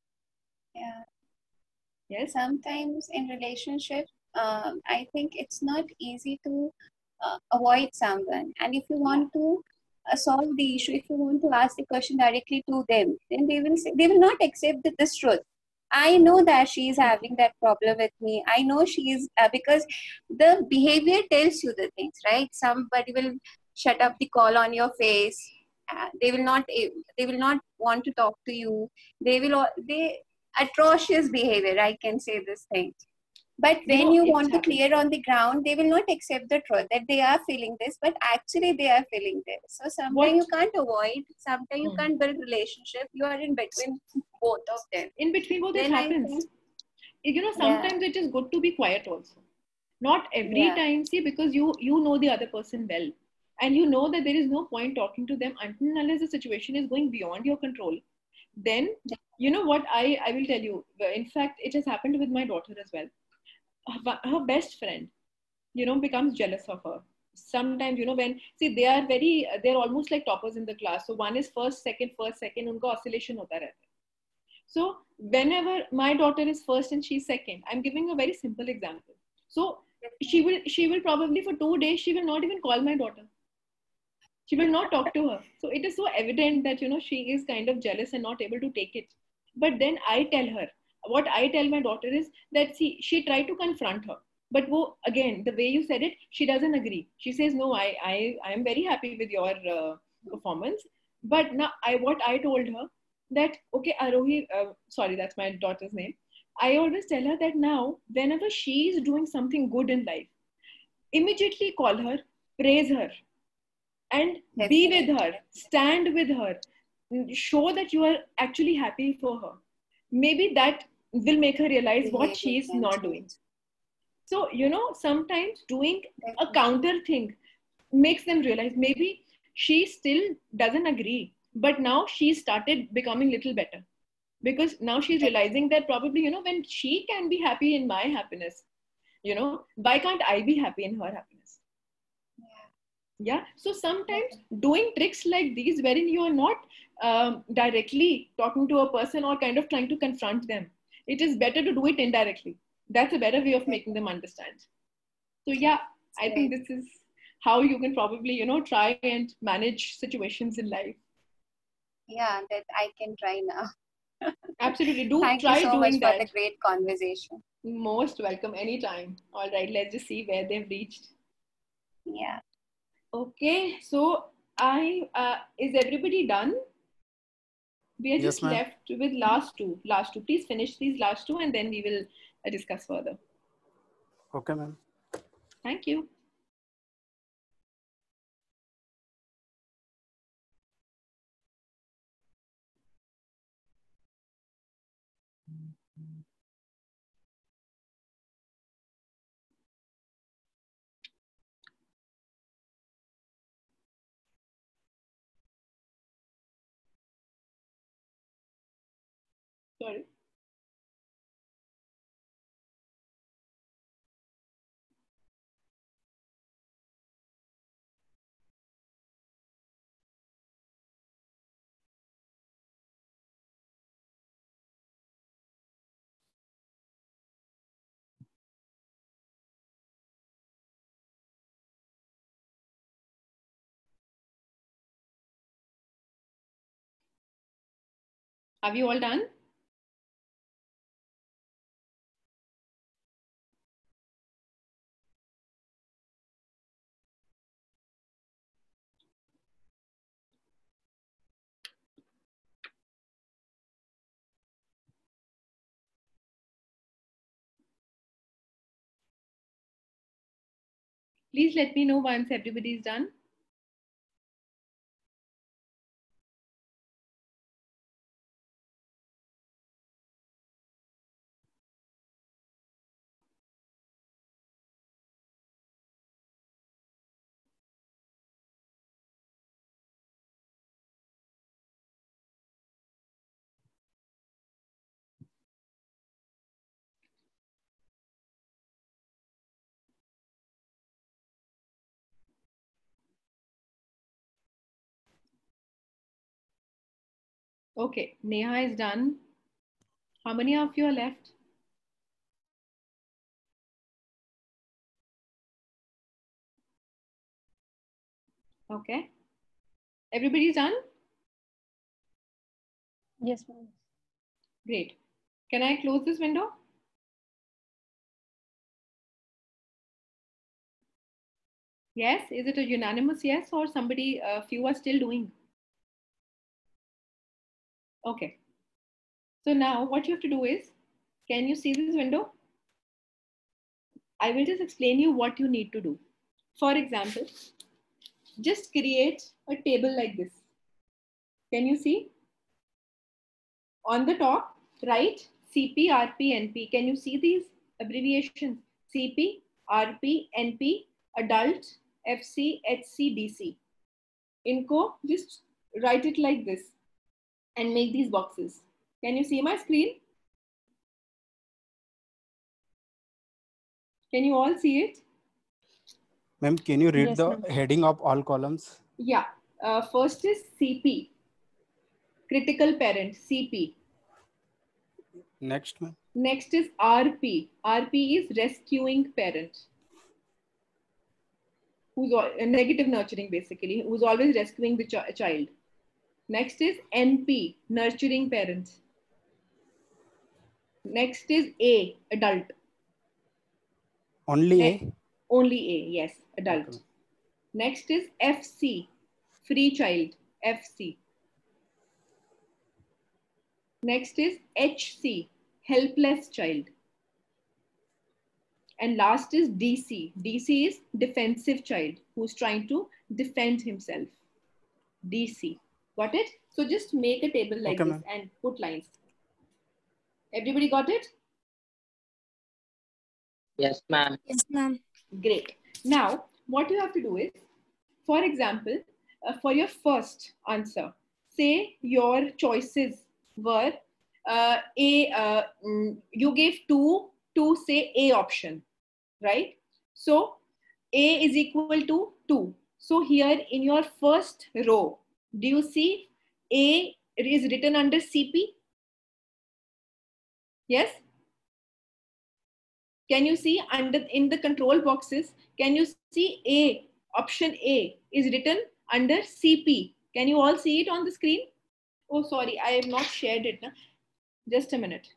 Yeah. Yes. Sometimes in relationship, um, I think it's not easy to uh, avoid someone. And if you want to uh, solve the issue, if you want to ask the question directly to them, then they will say, they will not accept the, this truth. I know that she is having that problem with me. I know she is uh, because the behavior tells you the things, right? Somebody will shut up the call on your face. Uh, they will not. They will not want to talk to you. They will. al- They atrocious behavior. I can say this thing. But You when know, you it's want to happened. clear on the ground, they will not accept the truth that they are feeling this, but actually they are feeling this. So sometimes What- you can't avoid. Sometimes you Hmm. can't build relationship. You are in between both of them. In between both, it Then I happens. think, You know, yeah, sometimes it is good to be quiet also. Not every yeah, time, see, because you you know the other person well, and you know that there is no point talking to them until and unless the situation is going beyond your control. Then, you know what, I I will tell you. In fact, it has happened with my daughter as well. Her, her best friend, you know, becomes jealous of her. Sometimes, you know, when, see, they are very, they're almost like toppers in the class. So one is first, second, first, second, unka oscillation hota rehta hai. So whenever my daughter is first and she's second, I'm giving a very simple example. So she will she will probably for two days she will not even call my daughter. She will not talk to her. So it is so evident that, you know, she is kind of jealous and not able to take it. But then I tell her, what I tell my daughter is that, see, she tried to confront her. But wo, again, the way you said it, she doesn't agree. She says, no, I I, I am very happy with your uh, performance. But now I what I told her that, okay, Arohi, uh, sorry, that's my daughter's name. I always tell her that now, whenever she is doing something good in life, immediately call her, praise her, and be with her, stand with her, show that you are actually happy for her. Maybe that will make her realize what she behavior is can not doing. change. So, you know, sometimes doing a counter thing makes them realize maybe she still doesn't agree, but now she started becoming little better, because now she's realizing that probably, you know, when she can be happy in my happiness, you know, why can't I be happy in her happiness? Yeah. So sometimes doing tricks like these, wherein you are not um, directly talking to a person or kind of trying to confront them, it is better to do it indirectly. That's a better way of making them understand. So yeah, I think this is how you can probably, you know, try and manage situations in life. Yeah, that I can try now. Absolutely. Do Thank try you so doing much that. for the great conversation. Most welcome anytime. All right, let's just see where they've reached. Yeah. Okay, so I uh, is everybody done? We are Yes, just ma'am. left with last two. Last two. Please finish these last two, and then we will uh, discuss further. Okay, ma'am. Thank you. Sorry. Have you all done? Please let me know once everybody is done. Okay, Neha is done. How many of you are left? Okay. Everybody's done? Yes, ma'am. Great. Can I close this window? Yes. Is it a unanimous yes, or somebody, a few are still doing? Okay. So now what you have to do is, can you see this window? I will just explain you what you need to do. For example, just create a table like this. Can you see? On the top, write C P, R P, N P. Can you see these abbreviations? C P, R P, N P, adult, F C, H C, D C. Inko, just write it like this and make these boxes. Can you see my screen? Can you all see it? Ma'am, can you read Yes, the ma'am. heading of all columns? Yeah. Uh, first is C P, critical parent, C P. Next, ma'am. Next is R P. R P is rescuing parent, who's a negative nurturing basically, who's always rescuing the ch child. Next is N P, nurturing parent. Next is A, adult. Only Ne A? Only A, yes, adult. Okay. Next is F C, free child, F C. Next is H C, helpless child. And last is D C. D C is defensive child, who's trying to defend himself. D C. Got it? So just make a table like Okay, this ma'am. and put lines. Everybody got it? Yes, ma'am. Yes, ma'am. Great. Now, what you have to do is, for example, uh, for your first answer, say your choices were uh, A, uh, mm, you gave two to say A option, right? So A is equal to two. So here in your first row, do you see A is written under C P? Yes? Can you see under in the control boxes? Can you see A, option A is written under C P? Can you all see it on the screen? Oh, sorry, I have not shared it. Na? Just a minute.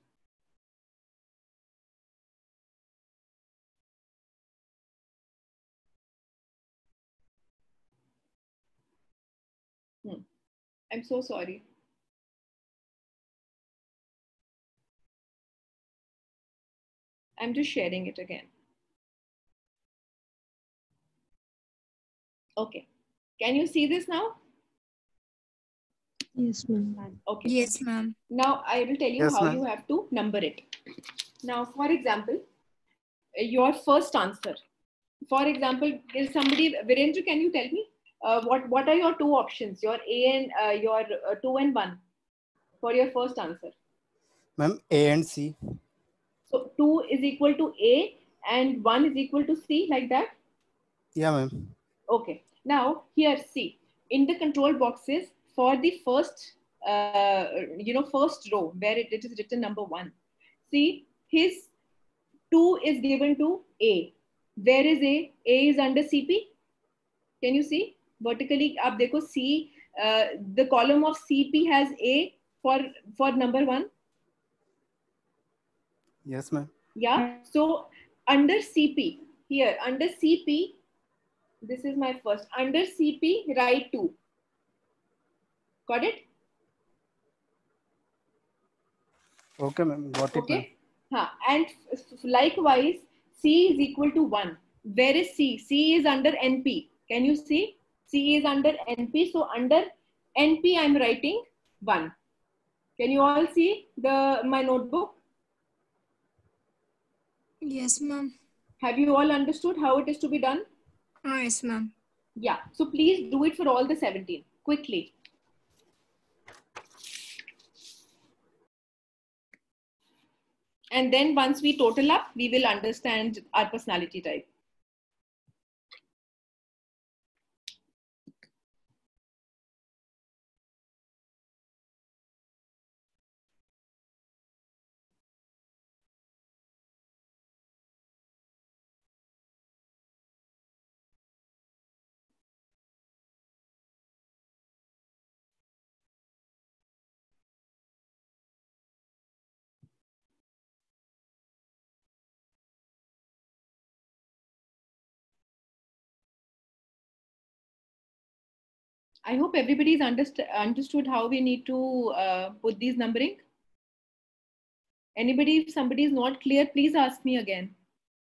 Hmm. I'm so sorry. I'm just sharing it again. Okay. Can you see this now? Yes, ma'am. Okay. Yes, ma'am. Now I will tell you Yes, how ma'am. you have to number it. Now, for example, your first answer. For example, is somebody, Virendra, can you tell me uh, what, what are your two options? Your A and uh, your uh, two and one for your first answer. Ma'am, A and C. So two is equal to A and one is equal to C, like that? Yeah, ma'am. Okay. Now here, see, in the control boxes for the first, uh, you know, first row where it, it is written number one. See, his two is given to A. Where is A? A is under C P. Can you see? Vertically, up dekho C, uh, the column of C P has A for, for number one. Yes, ma'am. Yeah. So under C P, here, under C P, this is my first. Under C P, write two. Got it? Okay, ma'am. Got it, ma'am. Okay. Huh. And likewise, C is equal to one. Where is C? C is under N P. Can you see? C is under N P. So under N P, I'm writing one. Can you all see the my notebook? Yes, ma'am. Have you all understood how it is to be done? Ah, yes, ma'am. Yeah. So please do it for all the seventeen quickly. And then once we total up, we will understand our personality type. I hope everybody's underst understood how we need to uh, put these numbering. Anybody, if somebody is not clear, please ask me again.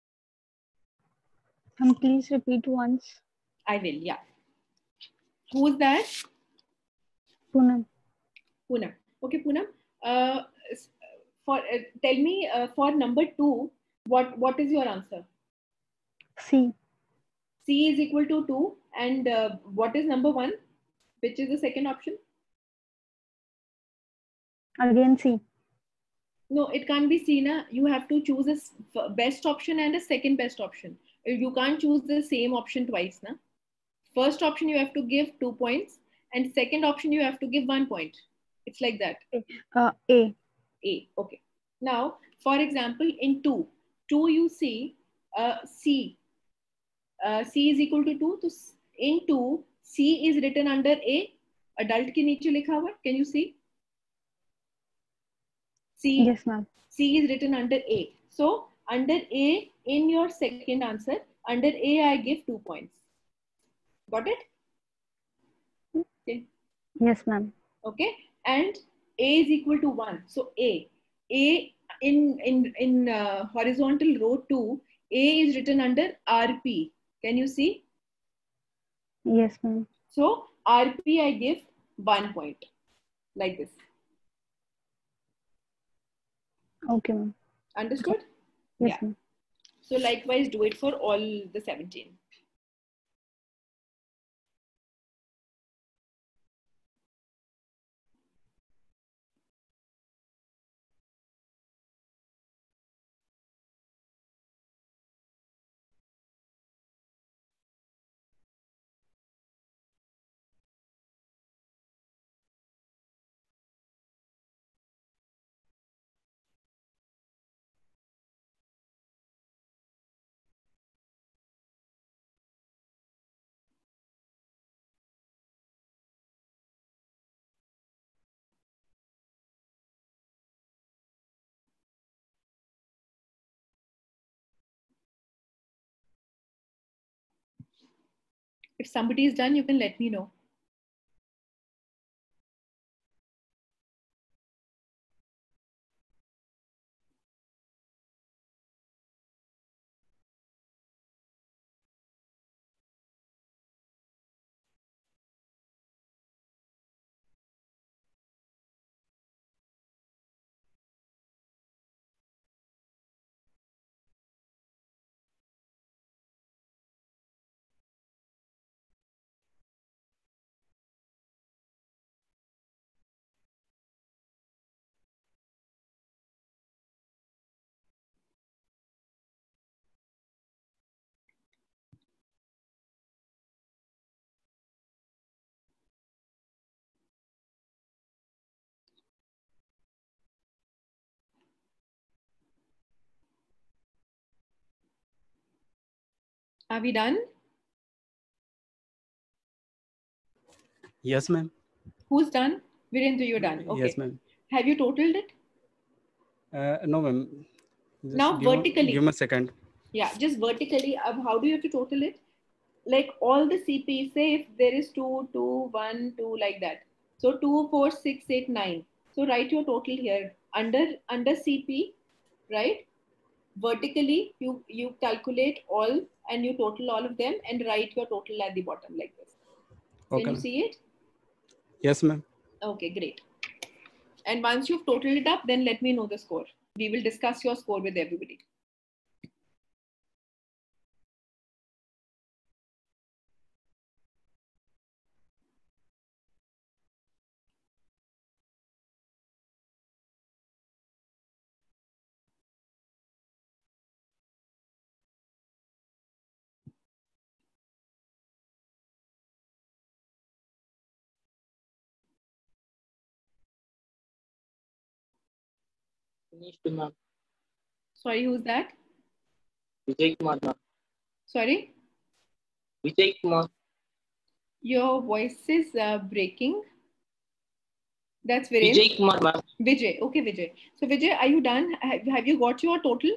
Um, please repeat once. I will, yeah. Who's that? Poonam. Poonam. Okay, Poonam. Uh, for uh, tell me uh, for number two, what what is your answer? C. C is equal to two, and uh, what is number one? Which is the second option? Again C. No, it can't be C. Na. You have to choose a best option and a second best option. You can't choose the same option twice. Na? First option you have to give two points, and second option you have to give one point. It's like that. Uh, A. A. Okay. Now, for example, in two, two you see uh, C. Uh, C is equal to two. So in two, C is written under A. Adult के नीचे लिखा हुआ. Can you see? C. Yes, ma'am. C is written under A. So under A, in your second answer, under A I give two points. Got it? Okay. Yes, ma'am. Okay. And A is equal to one. So A. A in in in uh, horizontal row two, A is written under R P. Can you see? Yes, ma'am. So R P I give one point, like this. Okay, ma'am. Understood? Yes, Yeah. ma'am. So likewise, do it for all the seventeen. If somebody is done, you can let me know. Are we done? Yes, ma'am. Who's done? Virendra, you're done. Okay. Yes, ma'am. Have you totaled it? Uh, no, ma'am. Just Now give vertically. Me, give me a second. Yeah, just vertically. Uh, how do you have to total it? Like all the C P, say if there is two, two, one, two, like that. So two, four, six, eight, nine. So write your total here. Under under C P, right? Vertically, you, you calculate all and you total all of them and write your total at the bottom like this. Can Okay. you see it? Yes, ma'am. Okay, great. And once you've totaled it up, then let me know the score. We will discuss your score with everybody. Finished, ma'am. Sorry, who's that? Vijay Kumar, ma'am. Sorry? Vijay Kumar. Your voice is uh, breaking. That's Viren. Vijay Kumar, ma'am. Vijay. Okay, Vijay. So, Vijay, are you done? Have, have you got your total?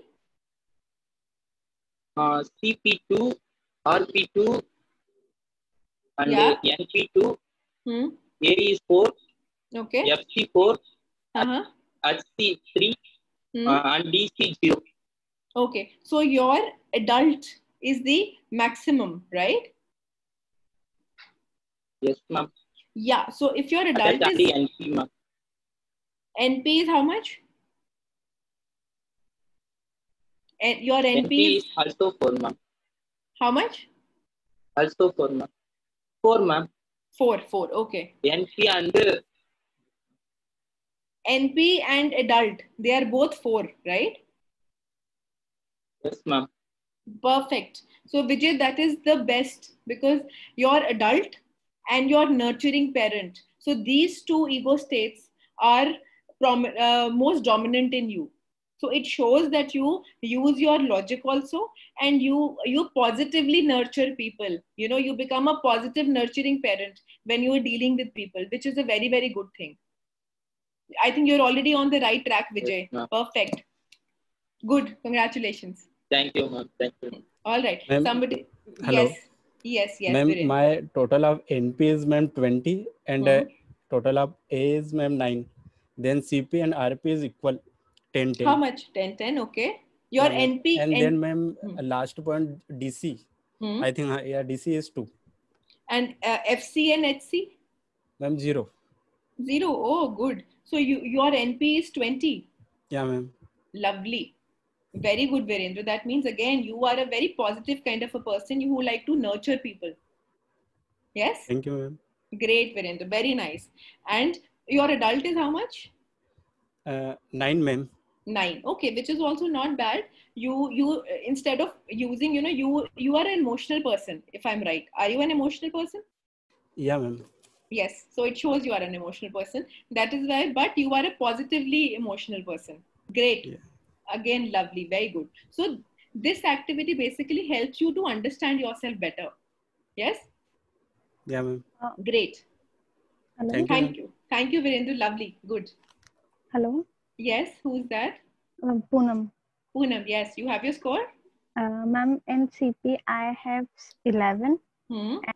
Uh, C P two, R P two, and Yeah. uh, N P two, Hmm. A is four, Okay. F C four, Uh-huh. H C three, Hmm. uh, and D C zero. Okay. So, your adult is the maximum, right? Yes, ma'am. Yeah. So, if your adult Adult is... N P, ma'am. N P is how much? And your N P, N P is... is also four, ma'am. How much? Also four, ma'am. four, ma'am. four, four. Okay. N P and uh, N P and adult, they are both four, right? yes, ma'am. Perfect. So, Vijay, that is the best because you're adult and you're nurturing parent. So, these two ego states are prom- uh, most dominant in you. So, it shows that you use your logic also and you, you positively nurture people. You know, you become a positive nurturing parent when you are dealing with people, which is a very, very good thing. I think you're already on the right track, Vijay. Yes, perfect. Good. Congratulations. Thank you, ma'am. Thank you. All right. Ma'am, Somebody. hello. Yes. Yes. Yes. Ma'am, Viren. my total of N P is ma'am twenty and Hmm. uh, total of A is ma'am nine. Then C P and R P is equal ten ten. How much? ten ten. Okay. Your Yeah, ma'am. N P. And N- then ma'am, Hmm. last point D C. Hmm. I think uh, yeah, D C is two. And uh, F C and H C? Ma'am, zero. Zero. Oh, good. So you your N P is twenty. Yeah, ma'am. Lovely. Very good, Virendra. That means again you are a very positive kind of a person. You who like to nurture people. Yes. Thank you, ma'am. Great, Virendra. Very nice. And your adult is how much? Uh, nine, ma'am. Nine. Okay, which is also not bad. You you instead of using, you know, you you are an emotional person, if I'm right. Are you an emotional person? Yeah, ma'am. Yes. So it shows you are an emotional person. That is why, but you are a positively emotional person. Great. Yeah. Again, lovely. Very good. So this activity basically helps you to understand yourself better. Yes? Yeah, ma'am. Great. Hello. Thank you, Thank ma'am. you. Thank you, Virendra. Lovely. Good. Hello. Yes. Who's that? Uh, Poonam. Poonam. Yes. You have your score? Uh, Ma'am, in C P, I have eleven. Hmm.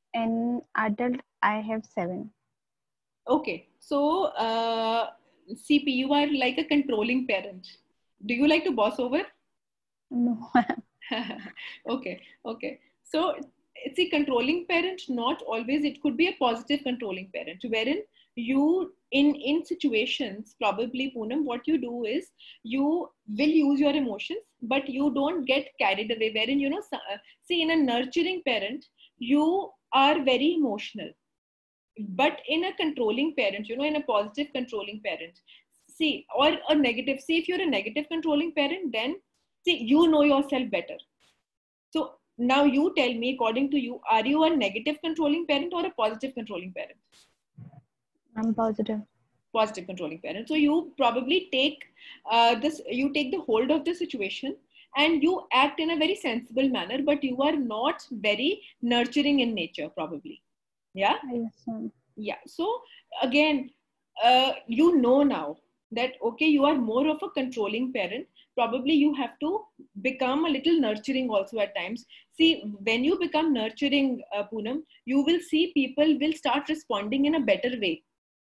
In adult, I have seven. Okay, so uh, C P, you are like a controlling parent. Do you like to boss over? No. Okay, okay. So, see, controlling parent, not always, it could be a positive controlling parent, wherein you, in, in situations, probably, Poonam, what you do is, you will use your emotions, but you don't get carried away, wherein, you know, see, in a nurturing parent, you are very emotional. But in a controlling parent, you know, in a positive controlling parent, see, or a negative, see, if you're a negative controlling parent, then see, you know yourself better. So now you tell me, according to you, are you a negative controlling parent or a positive controlling parent? I'm positive. Positive controlling parent. So you probably take uh, this, you take the hold of the situation and you act in a very sensible manner, but you are not very nurturing in nature, probably. Yeah? Yes, ma'am. Yeah. So again, uh, you know now that, okay, you are more of a controlling parent. Probably you have to become a little nurturing also at times. See, when you become nurturing, uh, Poonam, you will see people will start responding in a better way.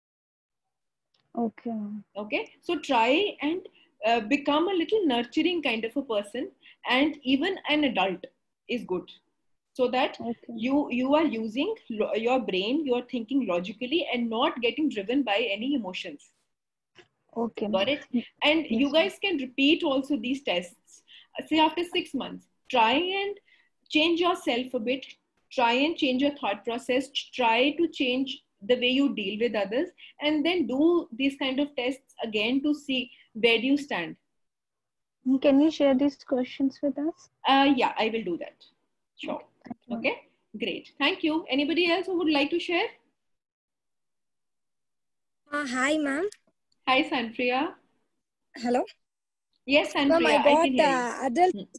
Okay. Okay. So try and uh, become a little nurturing kind of a person, and even an adult is good. So that okay. you you are using lo- your brain, you are thinking logically and not getting driven by any emotions. Okay. Got it? And yes, you guys can repeat also these tests. Say after six months, try and change yourself a bit. Try and change your thought process. Try to change the way you deal with others, and then do these kind of tests again to see where do you stand. Can you share these questions with us? Uh, yeah, I will do that. Sure. Okay, great. Thank you. Anybody else who would like to share? Uh, hi, ma'am. Hi, Sanpriya. Hello. Yes, Sanpriya, Ma'am, I got I can hear uh, you. adult. Hmm.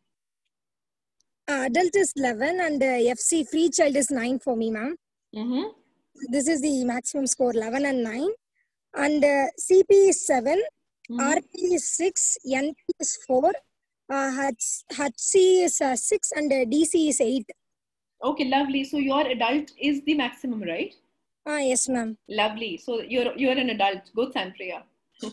Uh, adult is eleven and uh, F C free child is nine for me, ma'am. Mm-hmm. This is the maximum score, eleven and nine. And uh, C P is seven, mm-hmm. R P is six, N P is four, uh, H C is uh, six, and uh, D C is eight. Okay, lovely. So your adult is the maximum, right? Ah, yes, ma'am. Lovely. So you're you're an adult. Good, Sanpriya.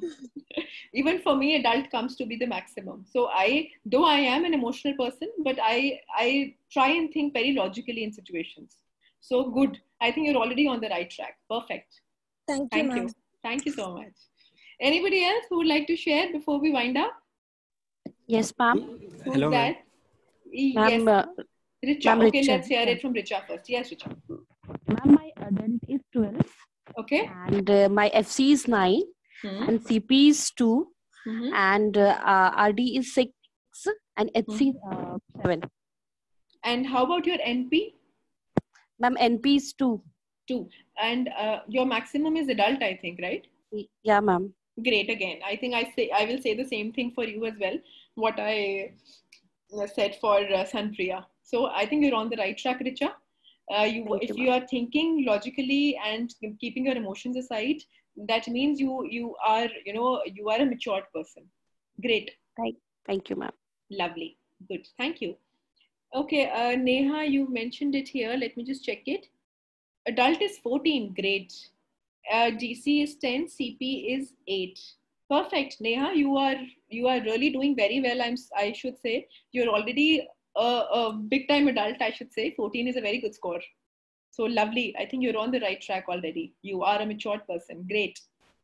Even for me, adult comes to be the maximum. So I, though I am an emotional person, but I I try and think very logically in situations. So good. I think you're already on the right track. Perfect. Thank you, Thank you. Thank you so much. Anybody else who would like to share before we wind up? Yes, ma'am. Who's Hello, that? Yes. Uh, Richa. Okay, Richa. let's hear Yeah. it from Richa first. Yes, Richa. Ma'am, my adult is twelve. Okay. And uh, my F C is nine. Mm-hmm. And C P is two. Mm-hmm. And uh, R D is six. And H C mm-hmm. is uh, seven. And how about your N P? Ma'am, N P is two. Two. And uh, your maximum is adult, I think, right? Yeah, ma'am. Great. Again, I think I say I will say the same thing for you as well. What I said for uh, Sanpriya. So I think you're on the right track, Richa. Uh, you, Thank if you, you are thinking logically and keeping your emotions aside, that means you you are you know you are a matured person. Great. Thank, thank you, ma'am. Lovely. Good. Thank you. Okay, uh, Neha, you mentioned it here. Let me just check it. Adult is fourteen. Great. Uh, G C is ten. C P is eight. Perfect. Neha, you are you are really doing very well. I'm I should say you're already a, a big time adult. I should say fourteen is a very good score. So lovely. I think you're on the right track already. You are a matured person. Great.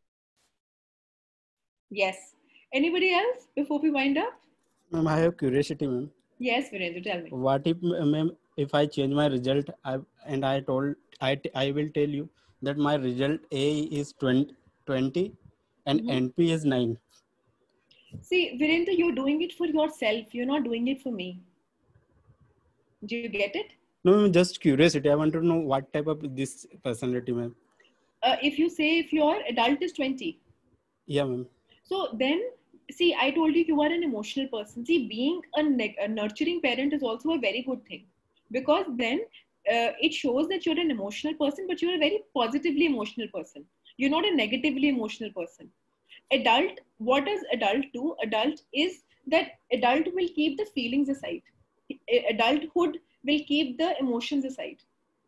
Yes. Anybody else before we wind up? Ma'am, I have curiosity, ma'am. Yes, Virendra, tell me. What if, ma'am, if I change my result I, and I told, I, I will tell you that my result A is twenty, twenty and mm-hmm. N P is nine. See, Virendra, you're doing it for yourself. You're not doing it for me. Do you get it? No, just curiosity. I want to know what type of this personality, ma'am. Uh, if you say if your adult is twenty. Yeah, ma'am. So then, see, I told you you are an emotional person. See, being a, a nurturing parent is also a very good thing, because then uh, it shows that you're an emotional person, but you're a very positively emotional person. You're not a negatively emotional person. Adult, what does adult do? Adult is that adult will keep the feelings aside. Adulthood will keep the emotions aside.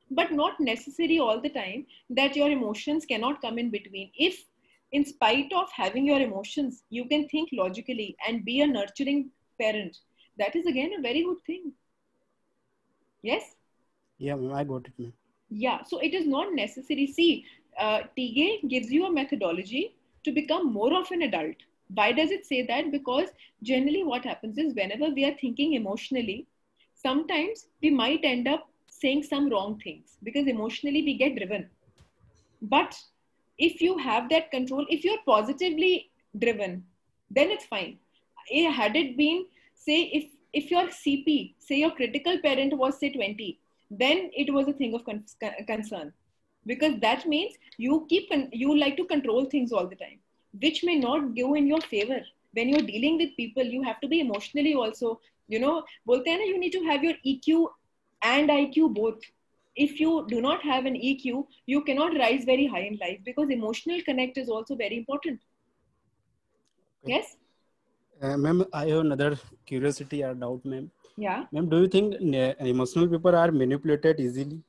but not necessary all the time that your emotions cannot come in between. If in spite of having your emotions, you can think logically and be a nurturing parent, that is again a very good thing. Yes? Yeah, ma'am, I got it, ma'am. Yeah, so it is not necessary. See, uh, T A gives you a methodology to become more of an adult. Why does it say that? Because generally what happens is whenever we are thinking emotionally, sometimes we might end up saying some wrong things because emotionally we get driven. But if you have that control, if you're positively driven, then it's fine. Eh, Had it been, say, if if your C P, say your critical parent was say twenty, then it was a thing of con- concern, because that means you keep con- you like to control things all the time, which may not go in your favor. When you're dealing with people, you have to be emotionally also, you know, bolte hai na, you need to have your E Q and I Q both. If you do not have an E Q, you cannot rise very high in life, because emotional connect is also very important. Okay. Yes? Uh, ma'am, I have another curiosity or doubt, ma'am. Yeah. Ma'am, do you think uh, emotional people are manipulated easily?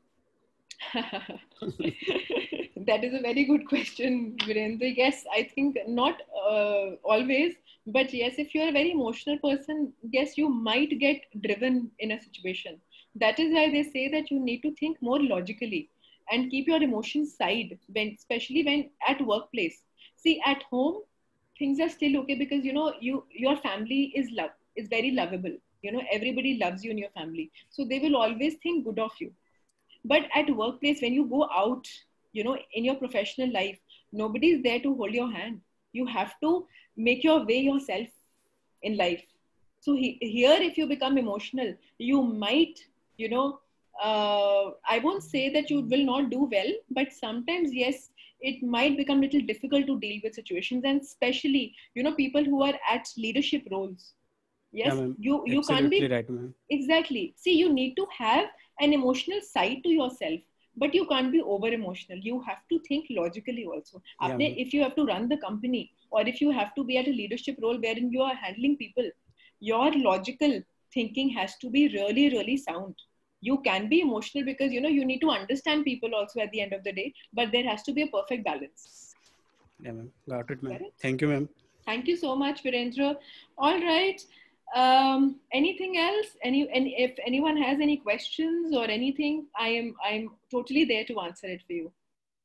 That is a very good question, Virendra. Yes, I think not uh, always, but yes, if you're a very emotional person, yes, you might get driven in a situation. That is why they say that you need to think more logically and keep your emotions side, when, especially when at workplace. See, at home, things are still okay because you know you your family is love is very lovable. You know, everybody loves you in your family, so they will always think good of you. But at workplace, when you go out, you know, in your professional life, nobody is there to hold your hand. You have to make your way yourself in life. So he, here, if you become emotional, you might, you know, uh, I won't say that you will not do well, but sometimes, yes, it might become a little difficult to deal with situations, and especially, you know, people who are at leadership roles. Yeah, Yes, ma'am. you you can't Absolutely be right, ma'am. exactly. See, you need to have an emotional side to yourself, but you can't be over emotional. You have to think logically also. Yeah, Apne, ma'am. if you have to run the company, or if you have to be at a leadership role wherein you are handling people, your logical thinking has to be really, really sound. You can be emotional because you know you need to understand people also at the end of the day, but there has to be a perfect balance. Yeah, ma'am. Got it, ma'am. Correct? Thank you, ma'am. Thank you so much, Virendra. All right. Um, anything else? Any, any, if anyone has any questions or anything, I am, I'm totally there to answer it for you.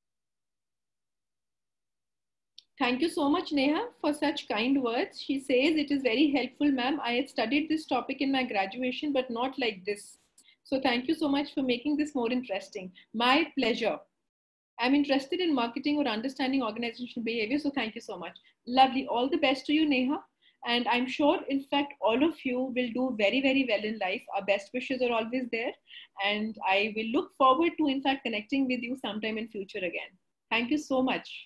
Thank you so much, Neha, for such kind words. She says, it is very helpful, ma'am. I had studied this topic in my graduation, but not like this. So thank you so much for making this more interesting. My pleasure. I'm interested in marketing or understanding organizational behavior. So thank you so much. Lovely. All the best to you, Neha. And I'm sure, in fact, all of you will do very, very well in life. Our best wishes are always there. And I will look forward to, in fact, connecting with you sometime in future again. Thank you so much.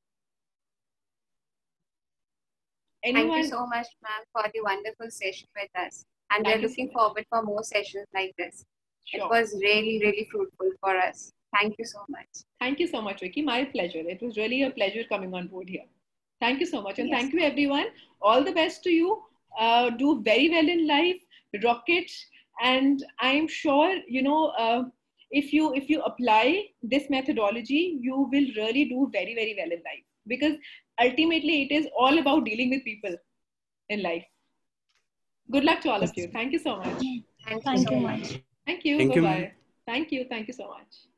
Anyone? Thank you so much, ma'am, for the wonderful session with us. And Thank we're looking so forward for more sessions like this. Sure. It was really, really fruitful for us. Thank you so much. Thank you so much, Vicky. My pleasure. It was really a pleasure coming on board here. Thank you so much. And yes. Thank you, everyone. All the best to you. Uh, do very well in life. Rock it. And I'm sure, you know, uh, if you if you apply this methodology, you will really do very, very well in life. Because ultimately, it is all about dealing with people in life. Good luck to all of you. Thank you so much. Thank, Thank you so much. Thank you. Thank Bye-bye. you. Thank you. Thank you so much.